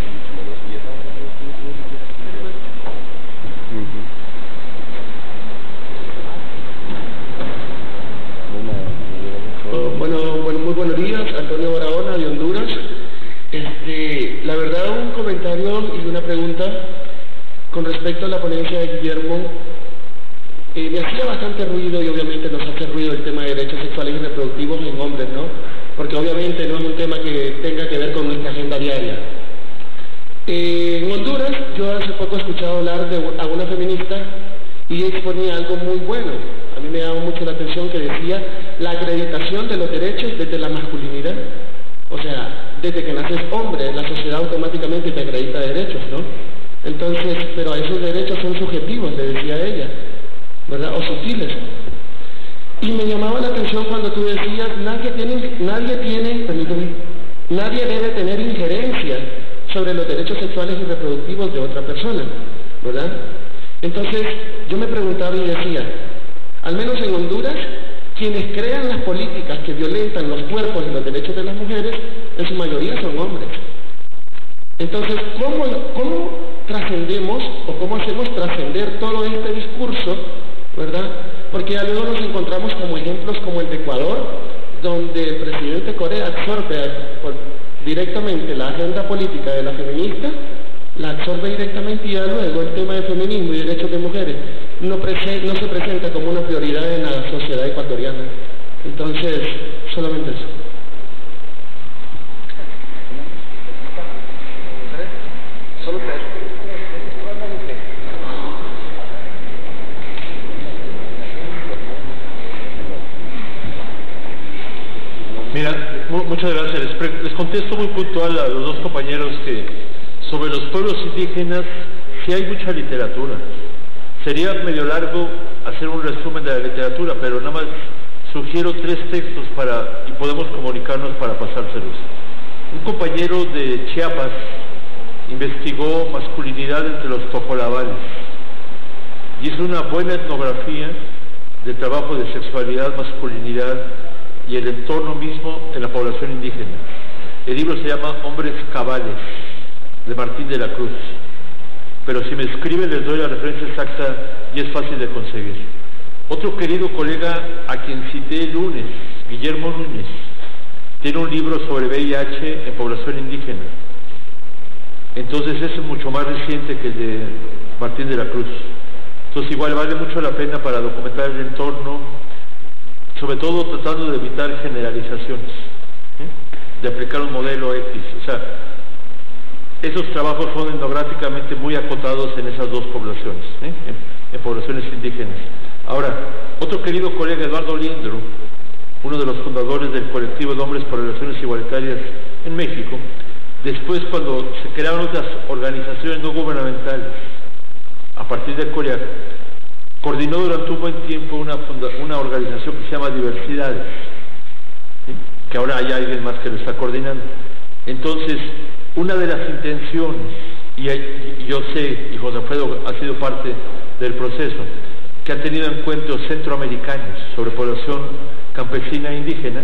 Bueno, bueno, muy buenos días, Antonio Barahona de Honduras. Este, la verdad, un comentario y una pregunta con respecto a la ponencia de Guillermo. Eh, me hacía bastante ruido y obviamente nos hace ruido el tema de derechos sexuales y reproductivos en hombres, ¿no? Porque obviamente no es un tema que tenga que ver con nuestra agenda diaria. Eh, en Honduras, yo hace poco he escuchado hablar de a una feminista y exponía algo muy bueno. A mí me llamó mucho la atención que decía la acreditación de los derechos desde la masculinidad. O sea, desde que naces hombre, la sociedad automáticamente te acredita derechos, ¿no? Entonces, pero esos derechos son subjetivos, le decía ella, ¿verdad? O sutiles. Y me llamaba la atención cuando tú decías, nadie tiene, nadie tiene, permíteme, nadie debe tener injerencia sobre los derechos sexuales y reproductivos de otra persona, ¿verdad? Entonces, yo me preguntaba y decía, al menos en Honduras, quienes crean las políticas que violentan los cuerpos y los derechos de las mujeres, en su mayoría son hombres. Entonces, ¿cómo, cómo trascendemos o cómo hacemos trascender todo este discurso, verdad? Porque ya luego nos encontramos como ejemplos como el de Ecuador, donde el presidente Correa absorbe por, directamente la agenda política de la feminista, la absorbe directamente y ya luego el tema de feminismo y derechos de mujeres no, no se presenta como una prioridad en la sociedad ecuatoriana. Entonces, solamente eso. Solo tres. Mira, muchas gracias. Les, les contesto muy puntual a los dos compañeros que sobre los pueblos indígenas sí hay mucha literatura. Sería medio largo hacer un resumen de la literatura, pero nada más sugiero tres textos para, y podemos comunicarnos para pasárselos. Un compañero de Chiapas investigó masculinidad entre los tojolabales y hizo una buena etnografía de trabajo de sexualidad, masculinidad y el entorno mismo en la población indígena. El libro se llama Hombres Cabales, de Martín de la Cruz, pero si me escriben les doy la referencia exacta y es fácil de conseguir. Otro querido colega a quien cité el lunes, Guillermo Núñez, tiene un libro sobre V I H en población indígena. Entonces ese es mucho más reciente que el de Martín de la Cruz. Entonces igual vale mucho la pena para documentar el entorno, sobre todo tratando de evitar generalizaciones, ¿eh? de aplicar un modelo X. O sea, esos trabajos son etnográficamente muy acotados en esas dos poblaciones, ¿eh? en, en poblaciones indígenas. Ahora, otro querido colega, Eduardo Lindro, uno de los fundadores del colectivo de hombres por relaciones igualitarias en México, después cuando se crearon otras organizaciones no gubernamentales, a partir de Corea, coordinó durante un buen tiempo una, una organización que se llama Diversidades, ¿sí? que ahora hay alguien más que lo está coordinando. Entonces, una de las intenciones, y, hay, y yo sé, y José Alfredo ha sido parte del proceso, que ha tenido encuentros centroamericanos sobre población campesina e indígena,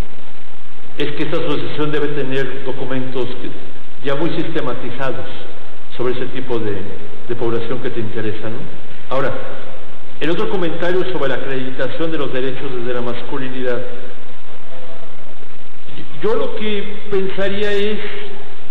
es que esta asociación debe tener documentos que, ya muy sistematizados sobre ese tipo de, de población que te interesa, ¿no? Ahora, el otro comentario sobre la acreditación de los derechos desde la masculinidad. Yo lo que pensaría es,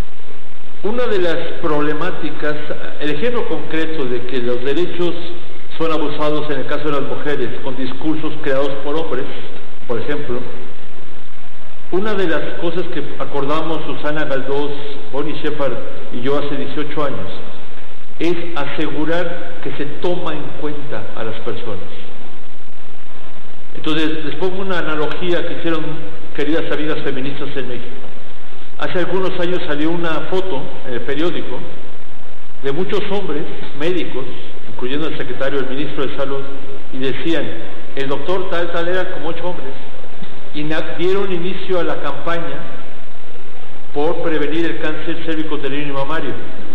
una de las problemáticas, el ejemplo concreto de que los derechos son abusados en el caso de las mujeres con discursos creados por hombres, por ejemplo. Una de las cosas que acordamos Susana Galdós, Bonnie Shepard y yo hace dieciocho años es asegurar que se toma en cuenta a las personas. Entonces, les pongo una analogía que hicieron queridas amigas feministas en México. Hace algunos años salió una foto en el periódico de muchos hombres médicos, incluyendo el secretario, el ministro de Salud, y decían, el doctor tal, tal, eran como ocho hombres, y dieron inicio a la campaña por prevenir el cáncer cérvico-uterino y mamario.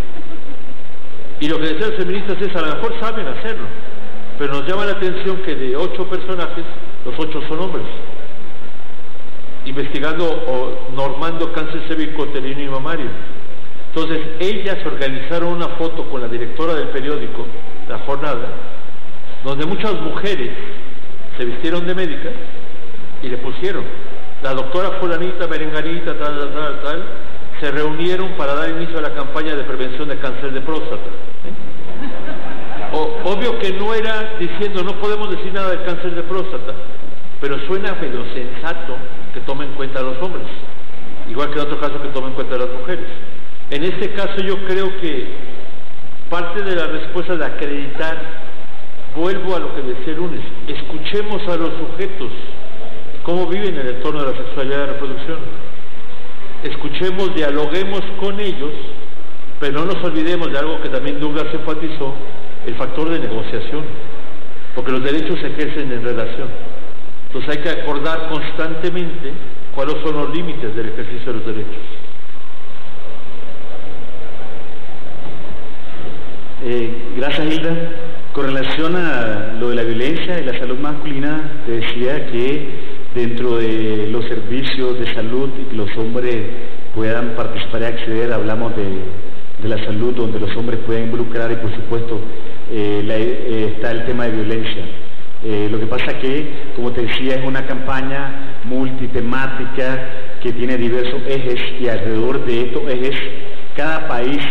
Y lo que decían los feministas es, a lo mejor saben hacerlo, pero nos llama la atención que de ocho personajes, los ocho son hombres, investigando o normando cáncer cérvico-uterino y mamario. Entonces, ellas organizaron una foto con la directora del periódico, La Jornada, donde muchas mujeres se vistieron de médicas y le pusieron, la doctora fulanita, merenganita, tal, tal, tal, tal, se reunieron para dar inicio a la campaña de prevención de cáncer de próstata. ¿Eh? O, obvio que no era diciendo, no podemos decir nada del cáncer de próstata, pero suena medio sensato que tomen en cuenta a los hombres, igual que en otro caso que tomen en cuenta a las mujeres. En este caso yo creo que parte de la respuesta de acreditar, vuelvo a lo que decía el lunes, escuchemos a los sujetos, cómo viven en el entorno de la sexualidad y la reproducción. Escuchemos, dialoguemos con ellos, pero no nos olvidemos de algo que también Douglas enfatizó, el factor de negociación, porque los derechos se ejercen en relación. Entonces hay que acordar constantemente cuáles son los límites del ejercicio de los derechos. Eh, gracias, Hilda. Con relación a lo de la violencia y la salud masculina, te decía que dentro de los servicios de salud y que los hombres puedan participar y acceder, hablamos de, de la salud donde los hombres pueden involucrar y por supuesto eh, la, eh, está el tema de violencia. Eh, lo que pasa que, como te decía, es una campaña multitemática que tiene diversos ejes y alrededor de estos ejes, cada país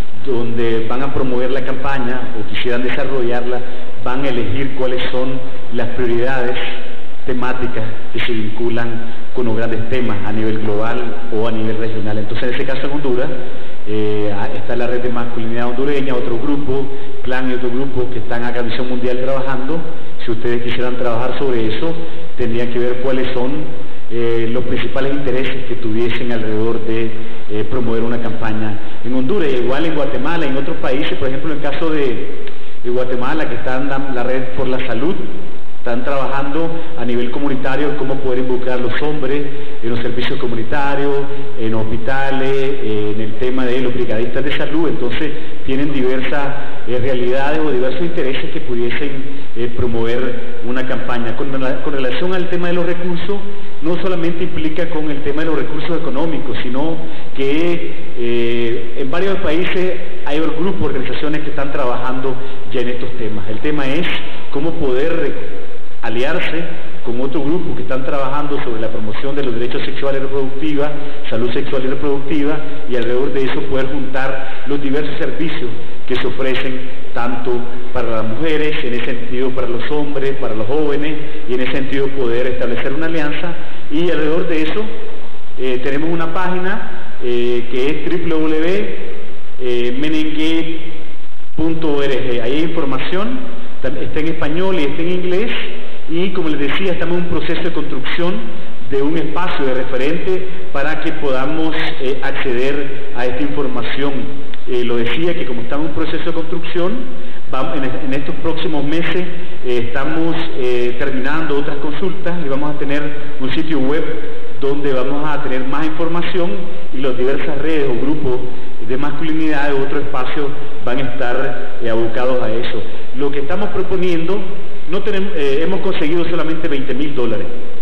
donde van a promover la campaña o quisieran desarrollarla, van a elegir cuáles son las prioridades temáticas que se vinculan con los grandes temas a nivel global o a nivel regional. Entonces, en este caso en Honduras, eh, está la Red de Masculinidad Hondureña, otro grupo, Clan y otro grupo que están acá en Visión Mundial trabajando. Si ustedes quisieran trabajar sobre eso, tendrían que ver cuáles son Eh, los principales intereses que tuviesen alrededor de eh, promover una campaña en Honduras, igual en Guatemala y en otros países. Por ejemplo, en el caso de, de Guatemala, que está en la, la Red por la Salud, están trabajando a nivel comunitario en cómo poder involucrar a los hombres en los servicios comunitarios, en hospitales, eh, en el tema de los brigadistas de salud. Entonces tienen diversas eh, realidades o diversos intereses que pudiesen eh, promover una campaña. Con, con relación al tema de los recursos, no solamente implica con el tema de los recursos económicos, sino que eh, en varios países hay grupos, organizaciones que están trabajando ya en estos temas. El tema es cómo poder aliarse con otros grupos que están trabajando sobre la promoción de los derechos sexuales y reproductivos, salud sexual y reproductiva, y alrededor de eso poder juntar los diversos servicios que se ofrecen tanto para las mujeres, en ese sentido para los hombres, para los jóvenes, y en ese sentido poder establecer una alianza. Y alrededor de eso eh, tenemos una página eh, que es doble u doble u doble u punto menengate punto org. Ahí hay información, está en español y está en inglés, y como les decía, estamos en un proceso de construcción de un espacio de referente para que podamos eh, acceder a esta información. Eh, lo decía que como estamos en un proceso de construcción, vamos, en, en estos próximos meses eh, estamos eh, terminando otras consultas y vamos a tener un sitio web donde vamos a tener más información, y las diversas redes o grupos de masculinidad de otro espacio van a estar eh, abocados a eso. Lo que estamos proponiendo, no tenemos, eh, hemos conseguido solamente veinte mil dólares,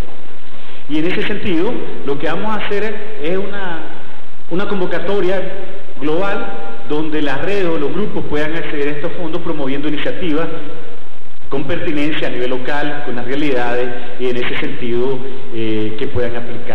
y en ese sentido lo que vamos a hacer es una, una convocatoria global donde las redes o los grupos puedan acceder a estos fondos promoviendo iniciativas con pertinencia a nivel local, con las realidades, y en ese sentido eh, que puedan aplicar.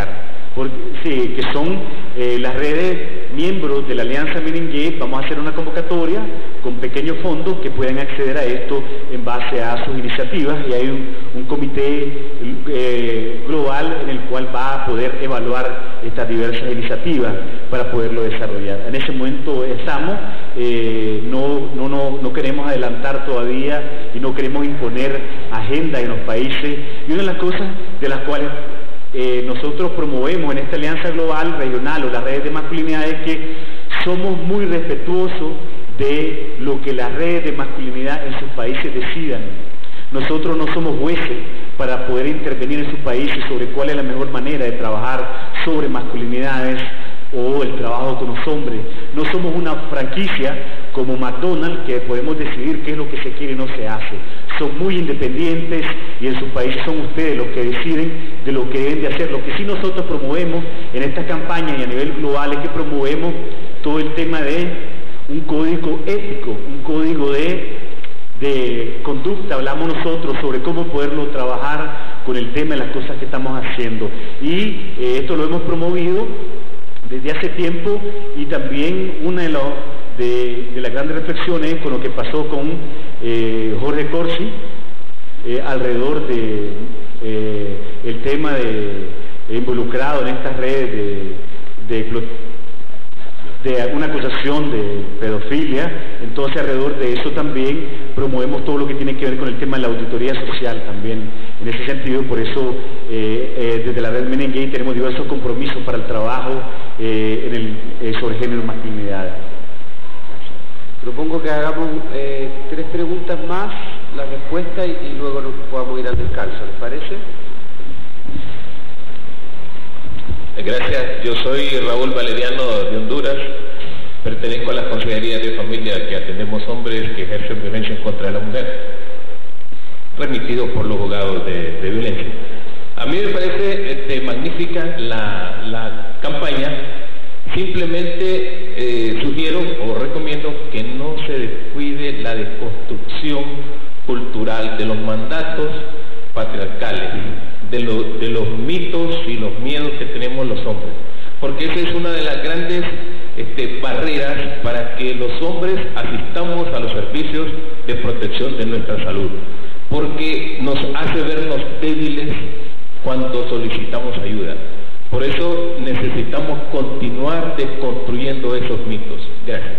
Porque, sí, que son eh, las redes miembros de la Alianza Meninguet. Vamos a hacer una convocatoria con pequeños fondos que puedan acceder a esto en base a sus iniciativas, y hay un, un comité eh, global en el cual va a poder evaluar estas diversas iniciativas para poderlo desarrollar. En ese momento estamos, eh, no, no, no, no queremos adelantar todavía y no queremos imponer agenda en los países, y una de las cosas de las cuales Eh, nosotros promovemos en esta alianza global, regional o las redes de masculinidad es que somos muy respetuosos de lo que las redes de masculinidad en sus países decidan. Nosotros no somos jueces para poder intervenir en sus países sobre cuál es la mejor manera de trabajar sobre masculinidades o el trabajo con los hombres. No somos una franquicia como McDonald's que podemos decidir qué es lo que se quiere y no se hace. Son muy independientes y en sus países son ustedes los que deciden de lo que deben de hacer. Lo que sí nosotros promovemos en esta campaña y a nivel global es que promovemos todo el tema de un código ético, un código de, de conducta. Hablamos nosotros sobre cómo poderlo trabajar con el tema de las cosas que estamos haciendo. Y eh, esto lo hemos promovido desde hace tiempo, y también una de, los, de, de las grandes reflexiones con lo que pasó con eh, Jorge Corsi eh, alrededor de eh, el tema de involucrado en estas redes de, de, de una acusación de pedofilia. Entonces alrededor de eso también promovemos todo lo que tiene que ver con el tema de la auditoría social también. En ese sentido, por eso eh, eh, desde la red Meninguet tenemos diversos compromisos para el trabajo eh, en el, eh, sobre género y masculinidad. Propongo que hagamos eh, tres preguntas más, la respuesta, y, y luego nos podamos ir al descanso, ¿les parece? Gracias, yo soy Raúl Valeriano de Honduras, pertenezco a las consejerías de familia que atendemos hombres que ejercen violencia en contra de la mujer, remitidos por los juzgados de, de violencia. A mí me parece este, magnífica la, la campaña. Simplemente eh, sugiero o recomiendo que no se descuide la desconstrucción cultural de los mandatos patriarcales, de, lo, de los mitos y los miedos que tenemos los hombres, porque esa es una de las grandes este, barreras para que los hombres asistamos a los servicios de protección de nuestra salud, porque nos hace vernos débiles cuando solicitamos ayuda. Por eso necesitamos continuar desconstruyendo esos mitos. Gracias.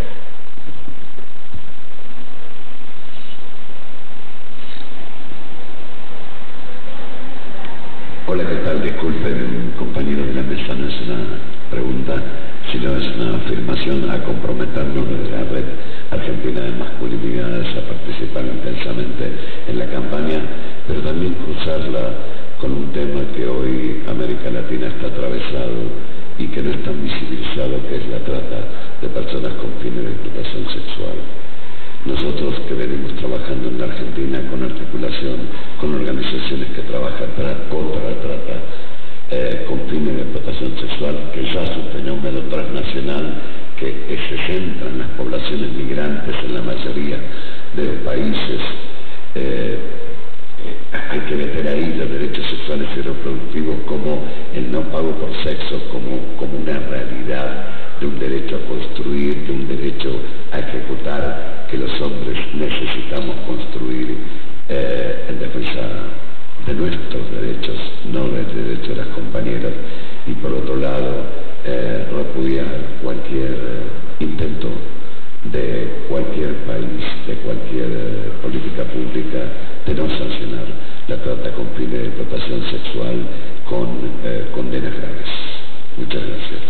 Hola, ¿qué tal? Disculpen, compañero de la mesa, no es una pregunta, sino es una afirmación a comprometernos desde la Red Argentina de Masculinidades a participar intensamente en la campaña, pero también cruzarla con un tema que hoy América Latina está atravesado y que no es tan visibilizado, que es la trata de personas con fines de explotación sexual. Nosotros que venimos trabajando en la Argentina con articulación con organizaciones que trabajan para, contra la trata eh, con fines de explotación sexual, que ya es un fenómeno transnacional que, que se centra en las poblaciones migrantes en la mayoría de los países. Eh, Hay que meter ahí los derechos sexuales y reproductivos como el no pago por sexo, como, como una realidad de un derecho a construir, de un derecho a ejecutar, que los hombres necesitamos construir eh, en defensa de nuestros derechos, no del derecho de las compañeras, y por otro lado eh, repudiar cualquier eh, intento de cualquier país, de cualquier eh, política pública, de no sancionar la trata con fines de explotación sexual con eh, condenas graves. Muchas gracias.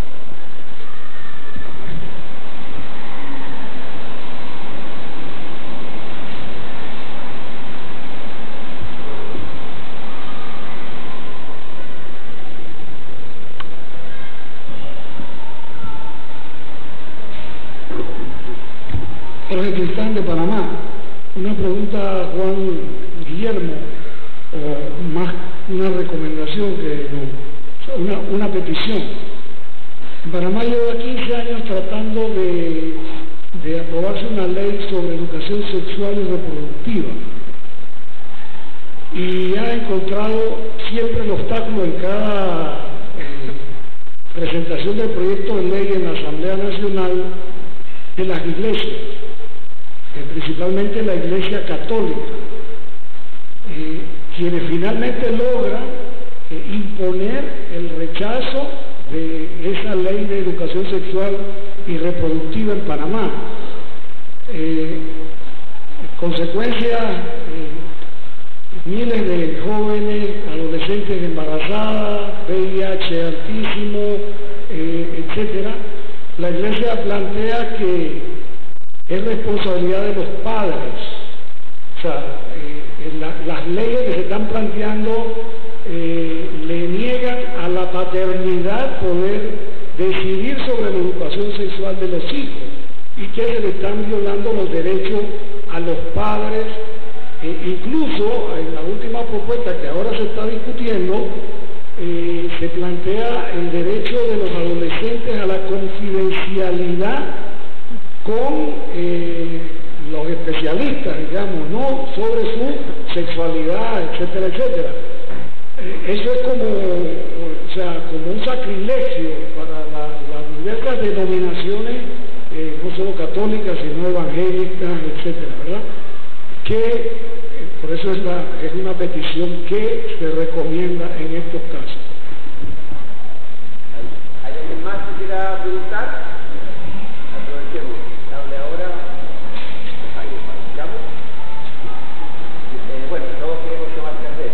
Jorge Cristán de Panamá. Una pregunta a Juan Guillermo, o más una recomendación que no, una, una petición. En Panamá lleva quince años tratando de, de aprobarse una ley sobre educación sexual y reproductiva, y ha encontrado siempre el obstáculo en cada eh, presentación del proyecto de ley en la Asamblea Nacional de las iglesias, eh, principalmente la Iglesia Católica, eh, quienes finalmente logran eh, imponer el rechazo de esa ley de educación sexual y reproductiva en Panamá. Eh, consecuencia, eh, miles de jóvenes, adolescentes embarazadas, V I H altísimo, eh, etcétera. La Iglesia plantea que es responsabilidad de los padres. O sea, eh, la, las leyes que se están planteando eh, le niegan a la paternidad poder decidir sobre la educación sexual de los hijos, y que se le están violando los derechos a los padres. Eh, incluso en la última propuesta que ahora se está discutiendo, eh, se plantea el derecho de los adolescentes a la confidencialidad con eh, los especialistas, digamos, ¿no?, sobre su sexualidad, etcétera, etcétera. Eh, eso es como, o sea, como un sacrilegio para la, las diversas denominaciones, eh, no solo católicas, sino evangélicas, etcétera, ¿verdad? Que, eh, por eso es, la, es una petición que se recomienda en estos casos. ¿Hay alguien más que quiera preguntar? Aprovechemos. Hable ahora. Ahí participamos. Eh, bueno, todos queremos tomar café.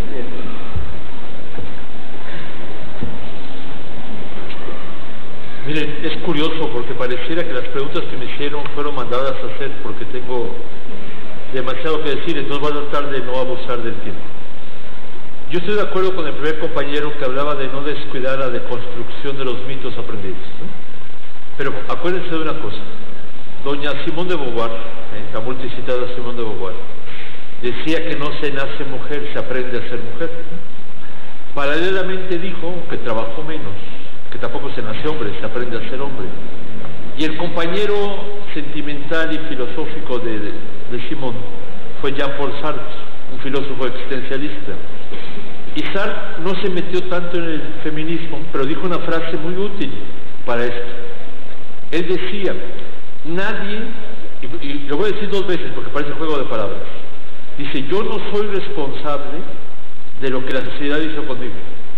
Miren, es curioso porque pareciera que las preguntas que me hicieron fueron mandadas a hacer porque tengo demasiado que decir, entonces voy a tratar de no abusar del tiempo. Yo estoy de acuerdo con el primer compañero que hablaba de no descuidar la deconstrucción de los mitos aprendidos, ¿no? Pero acuérdense de una cosa, doña Simone de Beauvoir, ¿eh?, la multicitada Simone de Beauvoir, decía que no se nace mujer, se aprende a ser mujer. Paralelamente dijo que trabajó menos, que tampoco se nace hombre, se aprende a ser hombre. Y el compañero sentimental y filosófico de, de, de Simone fue Jean-Paul Sartre, un filósofo existencialista. Y Sartre no se metió tanto en el feminismo, pero dijo una frase muy útil para esto. Él decía, nadie, y, y lo voy a decir dos veces porque parece juego de palabras, dice, yo no soy responsable de lo que la sociedad hizo conmigo.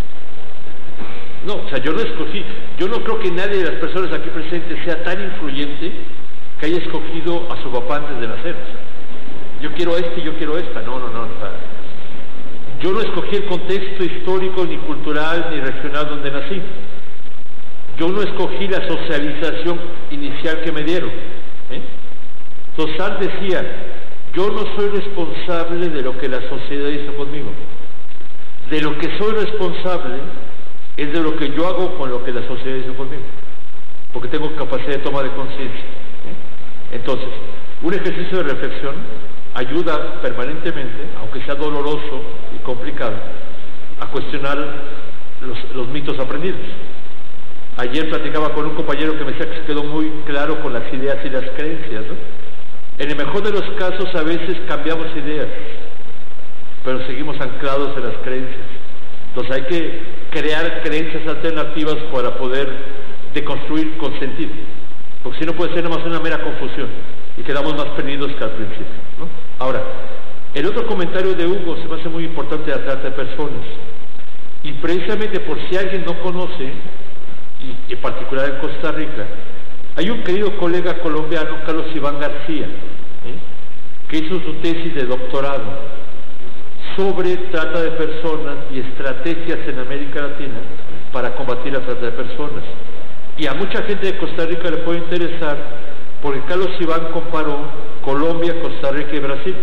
No, o sea, yo no escogí, yo no creo que nadie de las personas aquí presentes sea tan influyente que haya escogido a su papá antes de nacer. O sea, yo quiero este y yo quiero esta. No, no, no. O sea, yo no escogí el contexto histórico, ni cultural, ni regional donde nací. Yo no escogí la socialización inicial que me dieron. ¿eh? Entonces, Sartre decía, yo no soy responsable de lo que la sociedad hizo conmigo. De lo que soy responsable es de lo que yo hago con lo que la sociedad hizo conmigo, porque tengo capacidad de toma de conciencia. ¿eh? Entonces, un ejercicio de reflexión ayuda permanentemente, aunque sea doloroso y complicado, a cuestionar los, los mitos aprendidos. Ayer platicaba con un compañero que me decía que se quedó muy claro con las ideas y las creencias, ¿no? En el mejor de los casos a veces cambiamos ideas, pero seguimos anclados en las creencias. Entonces hay que crear creencias alternativas para poder deconstruir con sentido, porque si no puede ser nada más una mera confusión y quedamos más perdidos que al principio, ¿no? Ahora, el otro comentario de Hugo se me hace muy importante de la trata de personas, y precisamente por si alguien no conoce, y en particular en Costa Rica, hay un querido colega colombiano, Carlos Iván García, ¿eh? que hizo su tesis de doctorado sobre trata de personas y estrategias en América Latina para combatir la trata de personas. Y a mucha gente de Costa Rica le puede interesar porque Carlos Iván comparó Colombia, Costa Rica y Brasil.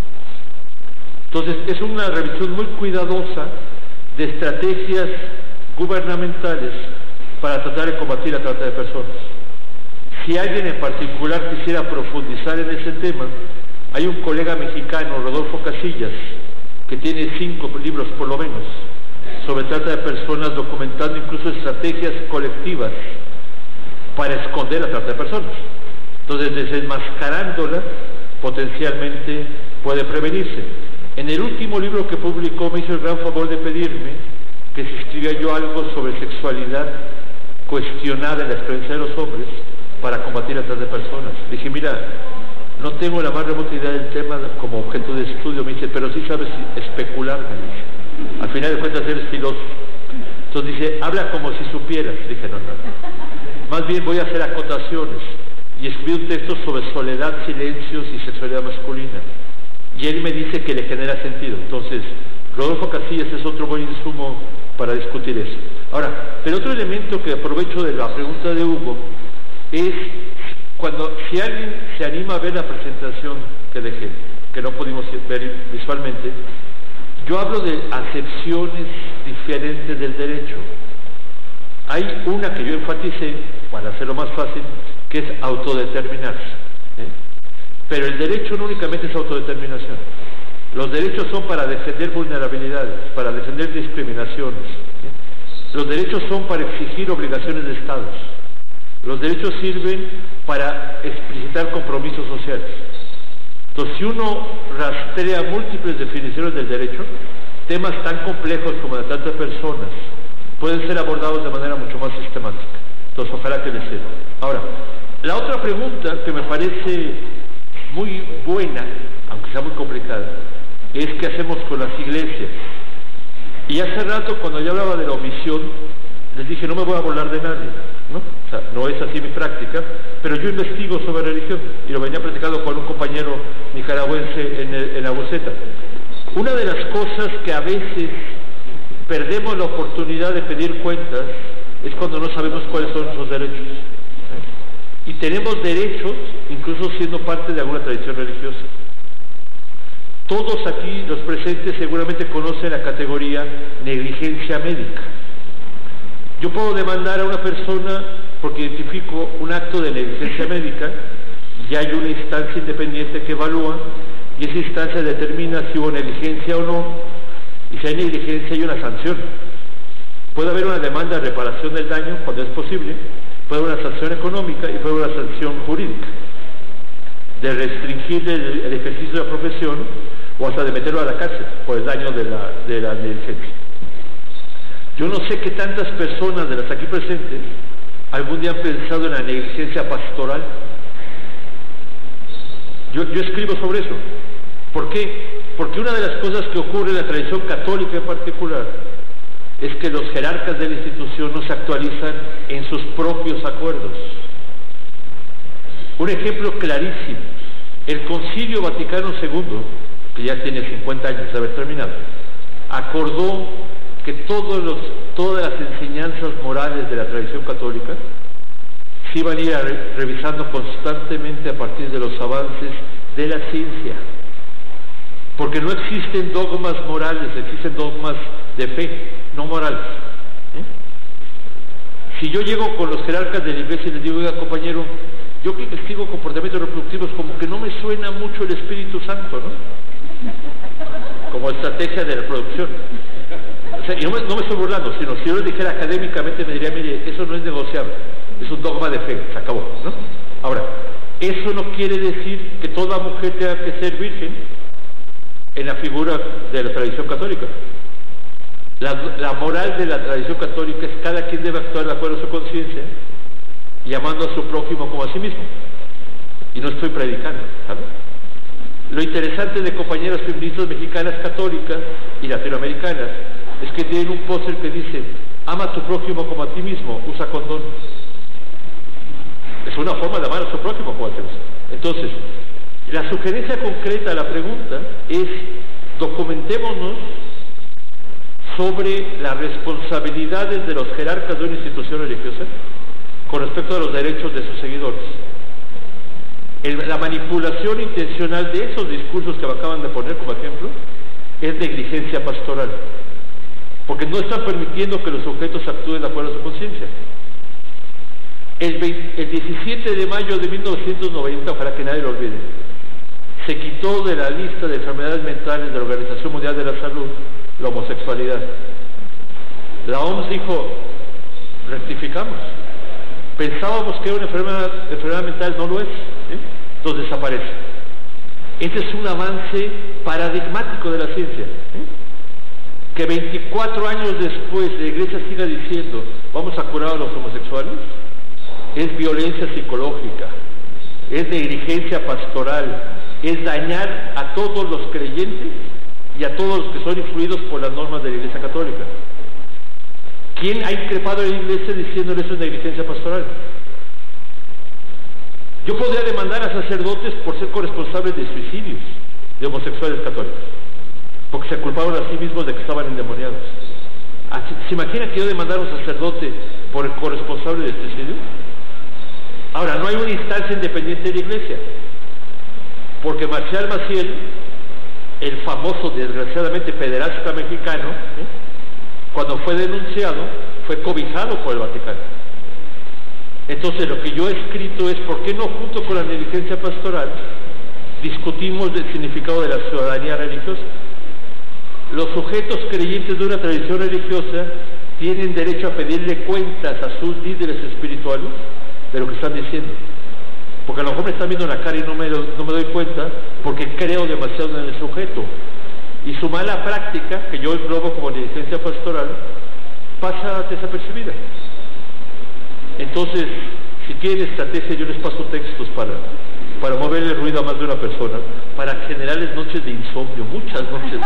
Entonces es una revisión muy cuidadosa de estrategias gubernamentales para tratar de combatir la trata de personas. Si alguien en particular quisiera profundizar en ese tema, hay un colega mexicano, Rodolfo Casillas, que tiene cinco libros por lo menos sobre trata de personas, documentando incluso estrategias colectivas para esconder la trata de personas. Entonces, desenmascarándola, potencialmente puede prevenirse. En el último libro que publicó me hizo el gran favor de pedirme que si escribía yo algo sobre sexualidad cuestionada en la experiencia de los hombres para combatir a trata de personas. Dije, mira, no tengo la más remota idea del tema como objeto de estudio. Me dice, pero sí sabes especular, me dice. Al final de cuentas eres filósofo. Entonces dice, habla como si supieras. Dije, no, no. Más bien voy a hacer acotaciones. Y escribí un texto sobre soledad, silencios y sexualidad masculina. Y él me dice que le genera sentido. Entonces, Rodolfo Casillas es otro buen insumo para discutir eso. Ahora, el otro elemento que aprovecho de la pregunta de Hugo es cuando, si alguien se anima a ver la presentación que dejé, que no pudimos ver visualmente, yo hablo de acepciones diferentes del derecho. Hay una que yo enfaticé, para hacerlo más fácil, que es autodeterminarse. ¿eh? Pero el derecho no únicamente es autodeterminación. Los derechos son para defender vulnerabilidades, para defender discriminaciones. ¿eh? Los derechos son para exigir obligaciones de estados. Los derechos sirven para explicitar compromisos sociales. Entonces, si uno rastrea múltiples definiciones del derecho, temas tan complejos como de tantas personas pueden ser abordados de manera mucho más sistemática. Entonces, ojalá que les sirva. Ahora, la otra pregunta que me parece muy buena, aunque sea muy complicada, es qué hacemos con las iglesias. Y hace rato, cuando yo hablaba de la omisión, les dije, no me voy a burlar de nadie, ¿no? O sea, no es así mi práctica, pero yo investigo sobre religión, y lo venía platicando con un compañero nicaragüense en, el, en la Boceta. Una de las cosas que a veces perdemos la oportunidad de pedir cuentas es cuando no sabemos cuáles son nuestros derechos. ¿eh? Y tenemos derechos, incluso siendo parte de alguna tradición religiosa. Todos aquí, los presentes, seguramente conocen la categoría negligencia médica. Yo puedo demandar a una persona porque identifico un acto de negligencia médica y hay una instancia independiente que evalúa y esa instancia determina si hubo negligencia o no, y si hay negligencia hay una sanción. Puede haber una demanda de reparación del daño cuando es posible, puede haber una sanción económica y puede haber una sanción jurídica de restringir el, el ejercicio de la profesión o hasta de meterlo a la cárcel por el daño de la, de la negligencia. Yo no sé qué tantas personas de las aquí presentes algún día han pensado en la negligencia pastoral. Yo, yo escribo sobre eso. ¿Por qué? Porque una de las cosas que ocurre en la tradición católica en particular es que los jerarcas de la institución no se actualizan en sus propios acuerdos. Un ejemplo clarísimo, el Concilio Vaticano segundo, que ya tiene cincuenta años de haber terminado, acordó que todos los, todas las enseñanzas morales de la tradición católica se iban a ir a re, revisando constantemente a partir de los avances de la ciencia. Porque no existen dogmas morales, existen dogmas de fe, no morales. ¿eh? Si yo llego con los jerarcas de la iglesia y les digo, oiga compañero, yo que investigo comportamientos reproductivos, como que no me suena mucho el Espíritu Santo, ¿no? Como estrategia de reproducción. O sea, y no me, no me estoy burlando, sino si yo les dijera académicamente me diría, mire, eso no es negociable, es un dogma de fe, se acabó, ¿no? Ahora, eso no quiere decir que toda mujer tenga que ser virgen en la figura de la tradición católica. La, la moral de la tradición católica es cada quien debe actuar de acuerdo a su conciencia y amando a su prójimo como a sí mismo. Y no estoy predicando, ¿sabes? Lo interesante de compañeras feministas mexicanas católicas y latinoamericanas es que tienen un póster que dice, ama a tu prójimo como a ti mismo, usa condón. Es una forma de amar a su prójimo como a ti mismo. Entonces, la sugerencia concreta a la pregunta es, documentémonos sobre las responsabilidades de los jerarcas de una institución religiosa con respecto a los derechos de sus seguidores. El, la manipulación intencional de esos discursos que me acaban de poner como ejemplo es negligencia pastoral, porque no están permitiendo que los sujetos actúen de acuerdo a su conciencia. El, el diecisiete de mayo de mil novecientos noventa, ojalá que nadie lo olvide, se quitó de la lista de enfermedades mentales de la Organización Mundial de la Salud la homosexualidad. La O M S dijo, rectificamos. Pensábamos que era una enfermedad, enfermedad mental, no lo es, ¿eh? Entonces desaparece. Este es un avance paradigmático de la ciencia. ¿eh? que veinticuatro años después la Iglesia siga diciendo vamos a curar a los homosexuales, es violencia psicológica, es negligencia pastoral, es dañar a todos los creyentes y a todos los que son influidos por las normas de la Iglesia Católica. ¿Quién ha increpado a la Iglesia diciéndole eso es negligencia pastoral? Yo podría demandar a sacerdotes por ser corresponsables de suicidios de homosexuales católicos, porque se culparon a sí mismos de que estaban endemoniados. ¿Se imagina que yo demandara a un sacerdote por el corresponsable de suicidio? Ahora, no hay una instancia independiente de la Iglesia, porque Marcial Maciel, el famoso, desgraciadamente, pederasta mexicano, ¿eh? cuando fue denunciado, fue cobijado por el Vaticano. Entonces, lo que yo he escrito es, ¿por qué no junto con la negligencia pastoral discutimos del significado de la ciudadanía religiosa? Los sujetos creyentes de una tradición religiosa tienen derecho a pedirle cuentas a sus líderes espirituales de lo que están diciendo, porque a lo mejor me están viendo la cara y no me, no me doy cuenta porque creo demasiado en el sujeto, y su mala práctica, que yo englobo como negligencia pastoral, pasa desapercibida. Entonces, si quieren estrategia, yo les paso textos para, para mover el ruido a más de una persona, para generarles noches de insomnio, muchas noches.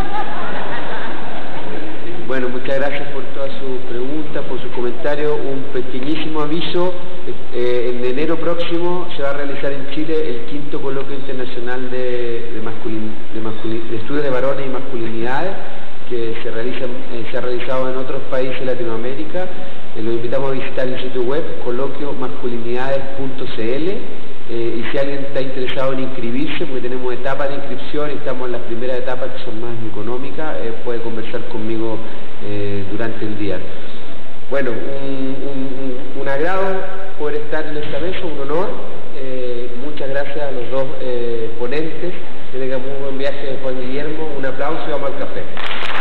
Bueno, muchas gracias por toda su pregunta, por su comentario. Un pequeñísimo aviso, eh, en enero próximo se va a realizar en Chile el quinto coloquio internacional de, de, masculin, de, masculin, de estudios de varones y masculinidades, que se, realiza, eh, se ha realizado en otros países de Latinoamérica. Eh, los invitamos a visitar el sitio web coloquio masculinidades punto c l. Eh, y si alguien está interesado en inscribirse, porque tenemos etapas de inscripción y estamos en las primeras etapas que son más económicas, eh, puede conversar conmigo eh, durante el día. Bueno, un, un, un agrado poder estar en esta mesa, un honor. Eh, muchas gracias a los dos eh, ponentes. Que tengan muy buen viaje, Juan Guillermo. Un aplauso y vamos al café.